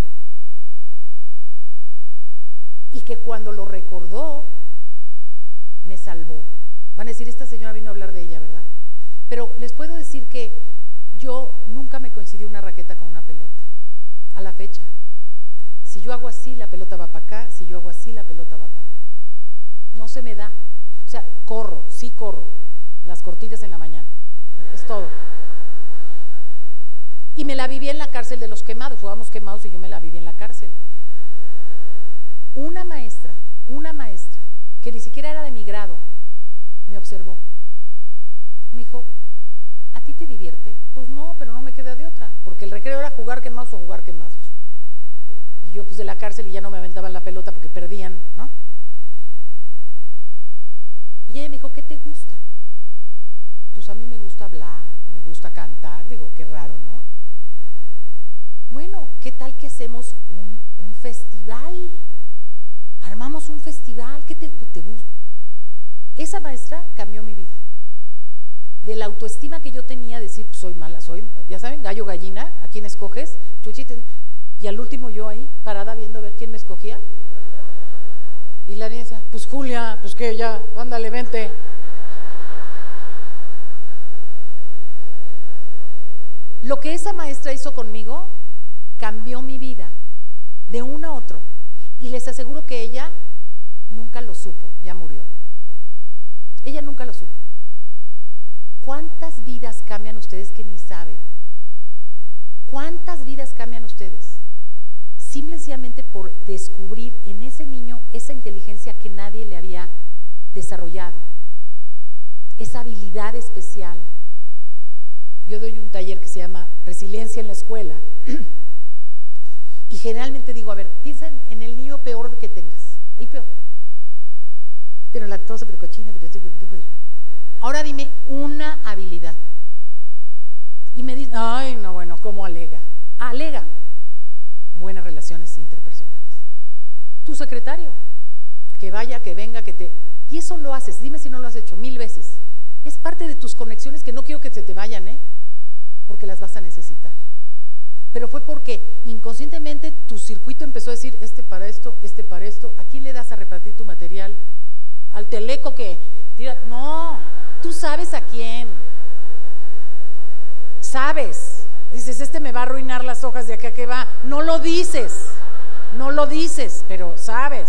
y que cuando lo recordó me salvó. Van a decir, esta señora vino a hablar de ella, ¿verdad? Pero les puedo decir que yo nunca me coincidió una raqueta con una pelota, a la fecha. Si yo hago así, la pelota va para acá, si yo hago así, la pelota va para allá. No se me da. O sea, corro, sí corro, las cortitas en la mañana, es todo. Y me la viví en la cárcel de los quemados, jugábamos quemados y yo me la viví en la cárcel. Una maestra, que ni siquiera era de mi grado, me observó. Me dijo, ¿a ti te divierte? Pues no, pero no me queda de otra, porque el recreo era jugar quemados o jugar quemados. Y yo pues de la cárcel y ya no me aventaban la pelota porque perdían, ¿no? Y ella me dijo, ¿qué te gusta? Pues a mí me gusta hablar, me gusta cantar. Digo, qué raro, ¿no? Bueno, ¿qué tal que hacemos un festival? Armamos un festival, ¿qué te gusta? Esa maestra cambió mi vida. De la autoestima que yo tenía, decir, pues soy mala, ya saben, gallo, gallina, ¿a quién escoges? Chuchita. Y al último yo ahí, parada viendo a ver quién me escogía. Y la niña decía, pues Julia, pues que ya, ándale, vente. Lo que esa maestra hizo conmigo cambió mi vida de uno a otro. Y les aseguro que ella nunca lo supo, ya murió. Ella nunca lo supo. ¿Cuántas vidas cambian ustedes que ni saben? ¿Cuántas vidas cambian ustedes? Simple y sencillamente por descubrir en ese niño esa inteligencia que nadie le había desarrollado, esa habilidad especial. Yo doy un taller que se llama Resiliencia en la Escuela y generalmente digo, a ver, piensa en el niño peor que tengas, el peor, pero lactosa, pero cochina, pero ahora dime una habilidad. Y me dicen, ay, no, bueno, ¿cómo alega? Alega buenas relaciones interpersonales. Tu secretario, que vaya, que venga, que te... Y eso lo haces, dime si no lo has hecho 1000 veces. Es parte de tus conexiones que no quiero que se te vayan, porque las vas a necesitar. Pero fue porque inconscientemente tu circuito empezó a decir, este para esto, ¿a quién le das a repartir tu material? Al teleco que tira... No, tú sabes a quién. Sabes. Dices, este me va a arruinar las hojas de acá que va. No lo dices, pero sabes.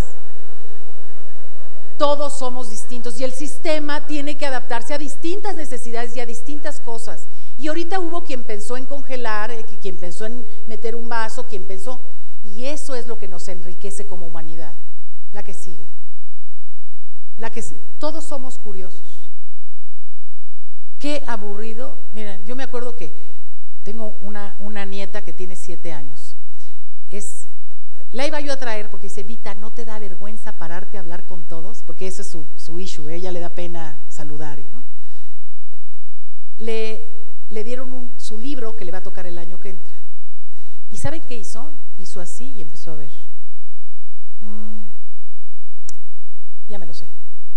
Todos somos distintos y el sistema tiene que adaptarse a distintas necesidades y a distintas cosas. Y ahorita hubo quien pensó en congelar, quien pensó en meter un vaso, quien pensó, y eso es lo que nos enriquece como humanidad. La que sigue. Todos somos curiosos. Qué aburrido. Miren, yo me acuerdo que tengo una nieta que tiene 7 años. La iba yo a traer porque dice, Vita, ¿no te da vergüenza pararte a hablar con todos? Porque ese es su issue, ella le da pena saludar, ¿no? Le dieron su libro que le va a tocar el año que entra. ¿Y saben qué hizo? Hizo así y empezó a ver. Ya me lo sé.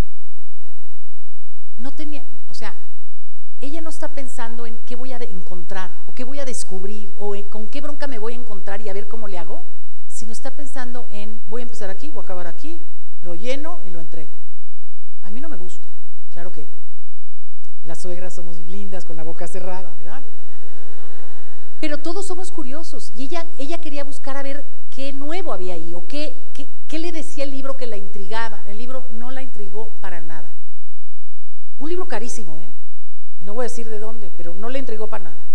No tenía, o sea, ella no está pensando en qué voy a encontrar o qué voy a descubrir o con qué bronca me voy a encontrar y a ver cómo le hago, sino está pensando en voy a empezar aquí, voy a acabar aquí, lo lleno y lo entrego. A mí no me gusta. Claro que las suegras somos lindas con la boca cerrada, ¿verdad? Pero todos somos curiosos y ella quería buscar a ver qué nuevo había ahí o qué le decía el libro que la intrigaba. El libro no la intrigó para nada. Un libro carísimo, y no voy a decir de dónde, pero no le intrigó para nada.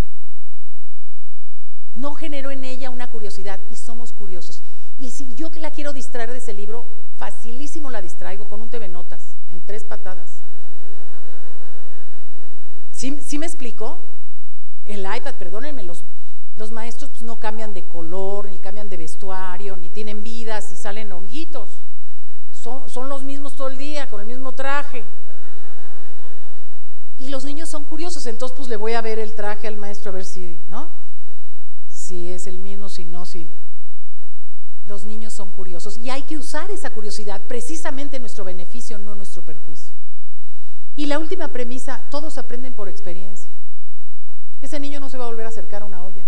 No generó en ella una curiosidad y somos curiosos. Y si yo la quiero distraer de ese libro, facilísimo la distraigo con un TV Notas, en 3 patadas. ¿Sí me explico? El iPad, perdónenme, los maestros pues no cambian de color, ni cambian de vestuario, ni tienen vidas y salen honguitos. Son los mismos todo el día, con el mismo traje. Y los niños son curiosos, entonces pues le voy a ver el traje al maestro a ver si, ¿no? Si es el mismo, si no, si... Los niños son curiosos y hay que usar esa curiosidad precisamente en nuestro beneficio, no en nuestro perjuicio. Y la última premisa, todos aprenden por experiencia. Ese niño no se va a volver a acercar a una olla.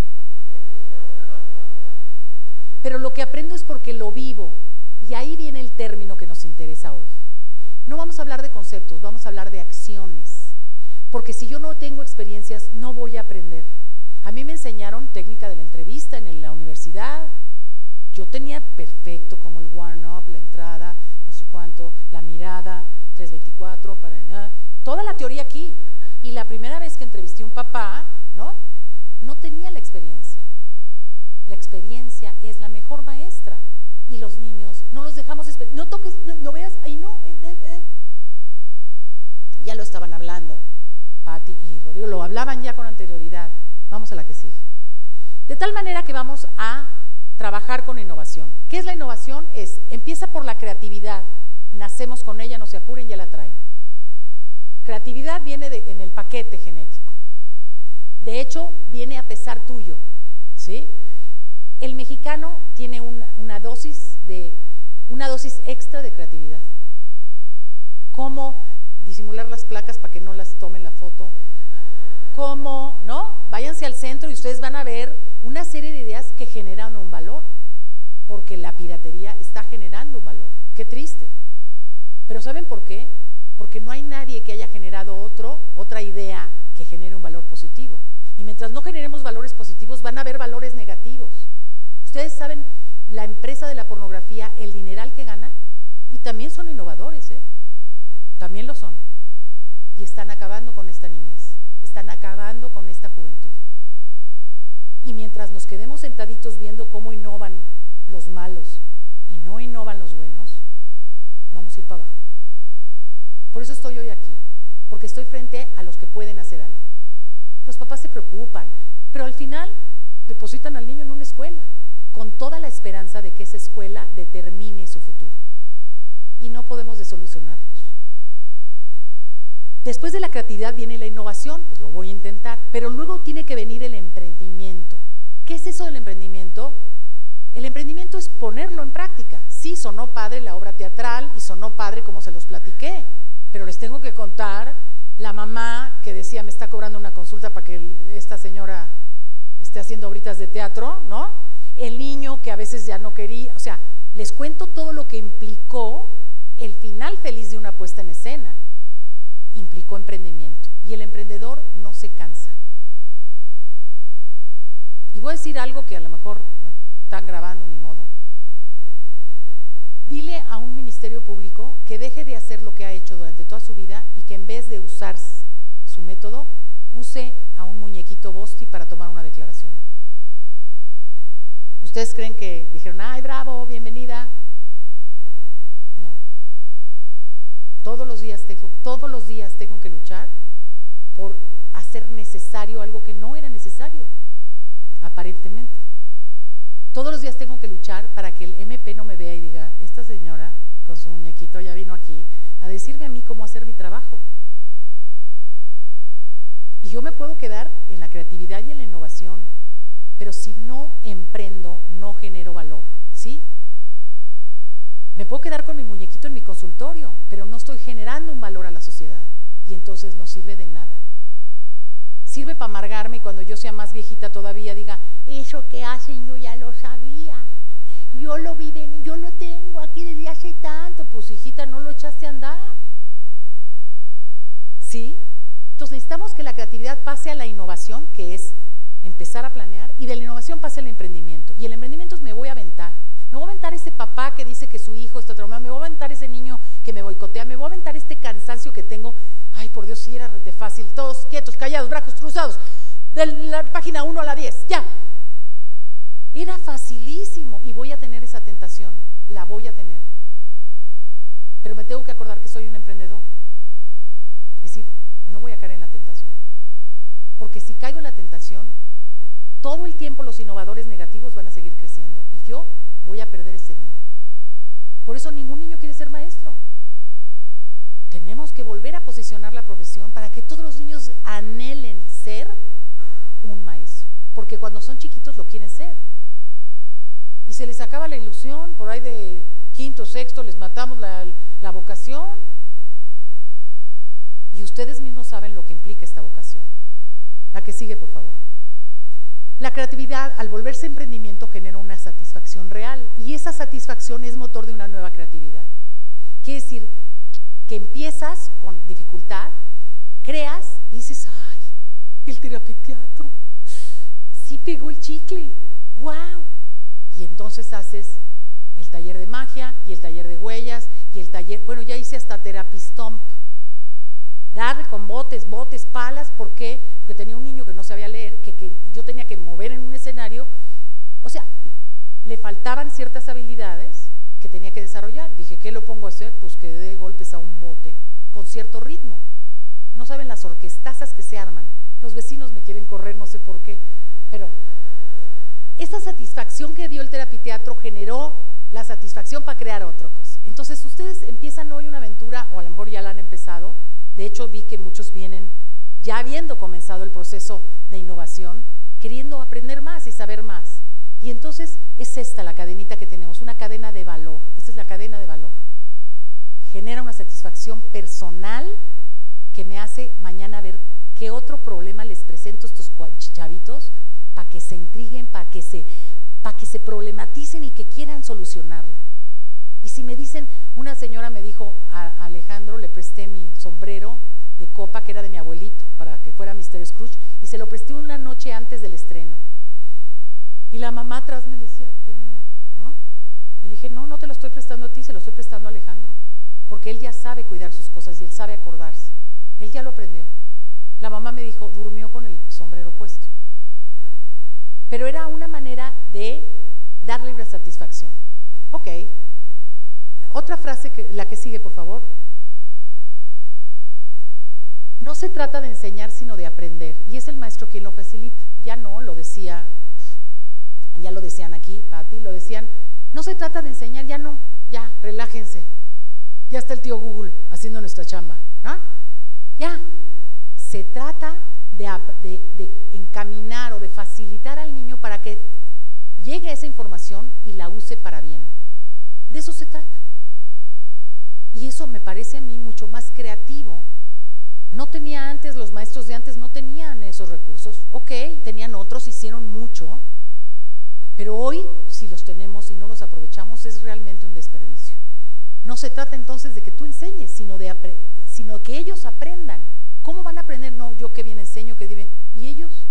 Pero lo que aprendo es porque lo vivo y ahí viene el término que nos interesa hoy. No vamos a hablar de conceptos, vamos a hablar de acciones. Porque si yo no tengo experiencias, no voy a aprender. A mí me enseñaron técnica de la entrevista en la universidad. Yo tenía perfecto como el warm-up, la entrada, no sé cuánto, la mirada, 324, para allá, toda la teoría aquí. Y la primera vez que entrevisté a un papá, no tenía la experiencia. La experiencia es la mejor maestra. Y los niños, no los dejamos esperar. No toques, no veas, ahí no. Ya lo estaban hablando. Pati y Rodrigo lo hablaban ya con anterioridad. Vamos a la que sigue. De tal manera que vamos a trabajar con innovación. ¿Qué es la innovación? Empieza por la creatividad. Nacemos con ella, no se apuren, ya la traen. Creatividad viene en el paquete genético. De hecho, viene a pesar tuyo, ¿sí? El mexicano tiene una dosis extra de creatividad. ¿Cómo disimular las placas para que no las tomen la foto? ¿Cómo? ¿No? Váyanse al centro y ustedes van a ver una serie de ideas que generan un valor, porque la piratería está generando un valor. Qué triste. Pero ¿saben por qué? Porque no hay nadie que haya generado otra idea que genere un valor positivo. Y mientras no generemos valores positivos, van a haber valores negativos. Ustedes saben, la empresa de la pornografía, el dineral que gana, y también son innovadores, también lo son. Y están acabando con esta niñez, están acabando con esta juventud. Y mientras nos quedemos sentaditos viendo cómo innovan los malos, vamos a ir para abajo. Por eso estoy hoy aquí, porque estoy frente a los que pueden hacer algo. Los papás se preocupan, pero al final depositan al niño en una escuela, con toda la esperanza de que esa escuela determine su futuro. Y no podemos desolucionarlos. Después de la creatividad viene la innovación, pues lo voy a intentar, pero luego tiene que venir el emprendimiento. ¿Qué es eso del emprendimiento? El emprendimiento es ponerlo en práctica. Sí, sonó padre la obra teatral y sonó padre como se los platiqué, pero les tengo que contar la mamá que decía me está cobrando una consulta para que esta señora esté haciendo obritas de teatro, ¿no? El niño que a veces ya no quería, o sea, les cuento todo lo que implicó el final feliz de una puesta en escena. Implicó emprendimiento y el emprendedor no se cansa. Y voy a decir algo que a lo mejor están grabando, ni modo. Dile a un ministerio público que deje de hacer lo que ha hecho durante toda su vida y que en vez de usar su método, use a un muñequito Bosti para tomar una declaración. ¿Ustedes creen que dijeron, ay, bravo, bienvenida? No. Todos los días tengo que luchar por hacer necesario algo que no era necesario, aparentemente. Todos los días tengo que luchar para que el MP no me vea y diga, esta señora con su muñequito ya vino aquí a decirme a mí cómo hacer mi trabajo. Y yo me puedo quedar en la creatividad y en la innovación, pero si no emprendo, no genero valor, ¿sí? Me puedo quedar con mi muñequito en mi consultorio, pero no estoy generando un valor a la sociedad y entonces no sirve de nada. Sirve para amargarme y cuando yo sea más viejita todavía diga, eso que hacen yo ya lo sabía, yo lo viven, yo lo tengo aquí desde hace tanto. Pues hijita, no lo echaste a andar, ¿sí? Entonces necesitamos que la creatividad pase a la innovación, que es empezar a planear, y de la innovación pase al emprendimiento. Y el emprendimiento es me voy a aventar ese papá que dice que su hijo está traumado, me voy a aventar ese niño que me boicotea, me voy a aventar este cansancio que tengo. Ay, por Dios, si era rete fácil, todos quietos, callados, brazos cruzados, de la página 1 a la 10, ya. Era facilísimo y voy a tener esa tentación, la voy a tener. Pero me tengo que acordar que soy un emprendedor. Es decir, no voy a caer en la tentación. Porque si caigo en la tentación, todo el tiempo los innovadores negativos van a seguir creciendo y yo voy a perder ese niño. Por eso ningún niño quiere ser maestro. Tenemos que volver a posicionar la profesión para que todos los niños anhelen ser un maestro, porque cuando son chiquitos lo quieren ser. Y se les acaba la ilusión, por ahí de quinto, sexto, les matamos la vocación. Y ustedes mismos saben lo que implica esta vocación. La que sigue, por favor. La creatividad, al volverse emprendimiento, genera una satisfacción real y esa satisfacción es motor de una nueva creatividad. Quiere decir que empiezas con dificultad, creas y dices, ay, el terapiteatro, sí pegó el chicle, wow. Y entonces haces el taller de magia y el taller de huellas y el taller, bueno, ya hice hasta terapistomp. Darle con botes, palas, ¿por qué? Porque tenía un niño que no sabía leer, que yo tenía que mover en un escenario, o sea, le faltaban ciertas habilidades que tenía que desarrollar. Dije, ¿qué lo pongo a hacer? Pues que dé golpes a un bote con cierto ritmo. No saben las orquestazas que se arman. Los vecinos me quieren correr, no sé por qué, pero esa satisfacción que dio el terapiteatro generó la satisfacción para crear otra cosa. Entonces ustedes empiezan hoy una aventura, o a lo mejor ya la han empezado. De hecho, vi que muchos vienen ya habiendo comenzado el proceso de innovación, queriendo aprender más y saber más. Y entonces es esta la cadenita que tenemos, una cadena de valor. Esta es la cadena de valor. Genera una satisfacción personal que me hace mañana ver qué otro problema les presento a estos chavitos para que se intriguen, para que se problematicen y que quieran solucionarlo. Y si me dicen, una señora me dijo, a Alejandro le presté mi sombrero de copa que era de mi abuelito para que fuera Mr. Scrooge y se lo presté una noche antes del estreno. Y la mamá atrás me decía que no, ¿no? Y le dije, no, no te lo estoy prestando a ti, se lo estoy prestando a Alejandro, porque él ya sabe cuidar sus cosas y él sabe acordarse. Él ya lo aprendió. La mamá me dijo, durmió con el sombrero puesto. Pero era una manera de darle una satisfacción. Ok. Otra frase, la que sigue, por favor. No se trata de enseñar, sino de aprender. Y es el maestro quien lo facilita. Ya no, lo decía, ya lo decían aquí, Pati, lo decían. No se trata de enseñar, ya no, ya, relájense. Ya está el tío Google haciendo nuestra chamba, ¿no? Ya. Se trata de encaminar o de facilitar al niño para que llegue esa información y la use para bien. De eso se trata. Y eso me parece a mí mucho más creativo. No tenía antes, los maestros de antes no tenían esos recursos. Ok, tenían otros, hicieron mucho, pero hoy, si los tenemos y no los aprovechamos, es realmente un desperdicio. No se trata entonces de que tú enseñes, sino que ellos aprendan. ¿Cómo van a aprender? No, yo qué bien enseño, qué bien. ¿Y ellos?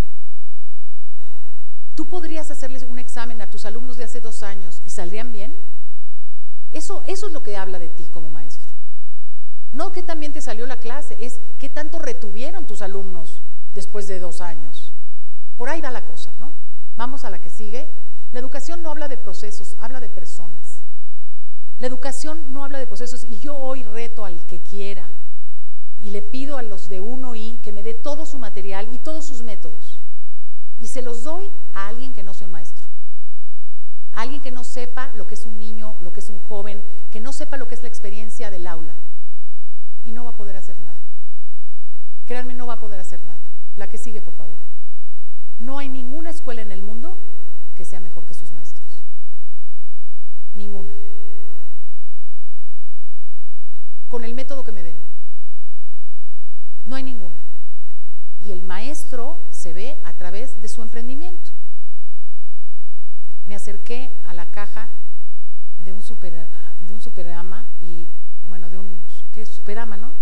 ¿Tú podrías hacerles un examen a tus alumnos de hace 2 años y saldrían bien? Eso es lo que habla de ti como maestro. No que también te salió la clase, es qué tanto retuvieron tus alumnos después de 2 años. Por ahí va la cosa, ¿no? Vamos a la que sigue. La educación no habla de procesos, habla de personas. La educación no habla de procesos y yo hoy reto al que quiera y le pido a los de 1I que me dé todo su material y todos sus métodos y se los doy a alguien que no sea un maestro. A alguien que no sepa lo que es un niño, lo que es un joven, que no sepa lo que es la experiencia del aula. Y no va a poder hacer nada. Créanme, no va a poder hacer nada. La que sigue, por favor. No hay ninguna escuela en el mundo que sea mejor que sus maestros. Ninguna. Con el método que me den. No hay ninguna. Y el maestro se ve a través de su emprendimiento. Me acerqué a la caja de un Superama y, bueno, ¿qué es? Superama, ¿no?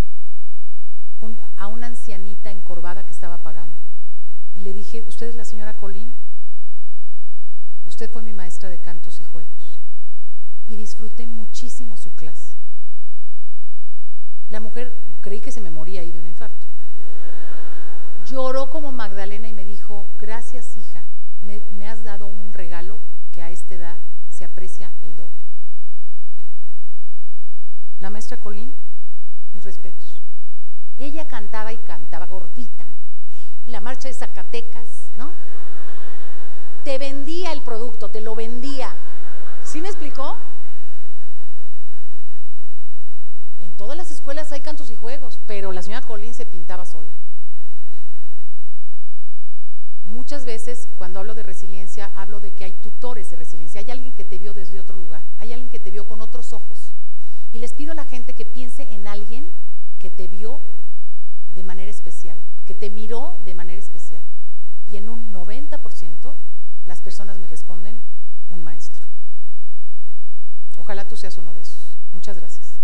A una ancianita encorvada que estaba pagando. Y le dije, ¿usted es la señora Colín? Usted fue mi maestra de cantos y juegos. Y disfruté muchísimo su clase. La mujer, creí que se me moría ahí de un infarto. Lloró como Magdalena y me dijo, gracias hija, me has dado un regalo que a esta edad se aprecia el doble. La maestra Colín, mis respetos. Ella cantaba y cantaba gordita, la marcha de Zacatecas, ¿no? Te vendía el producto, te lo vendía. ¿Sí me explicó? En todas las escuelas hay cantos y juegos, pero la señora Colín se pintaba sola. Muchas veces cuando hablo de resiliencia, hablo de que hay tutores de resiliencia. Hay alguien que te vio desde otro lugar, hay alguien que te vio con otros ojos. Y les pido a la gente que piense en alguien que te vio de manera especial, que te miró de manera especial. Y en un 90% las personas me responden, un maestro. Ojalá tú seas uno de esos. Muchas gracias.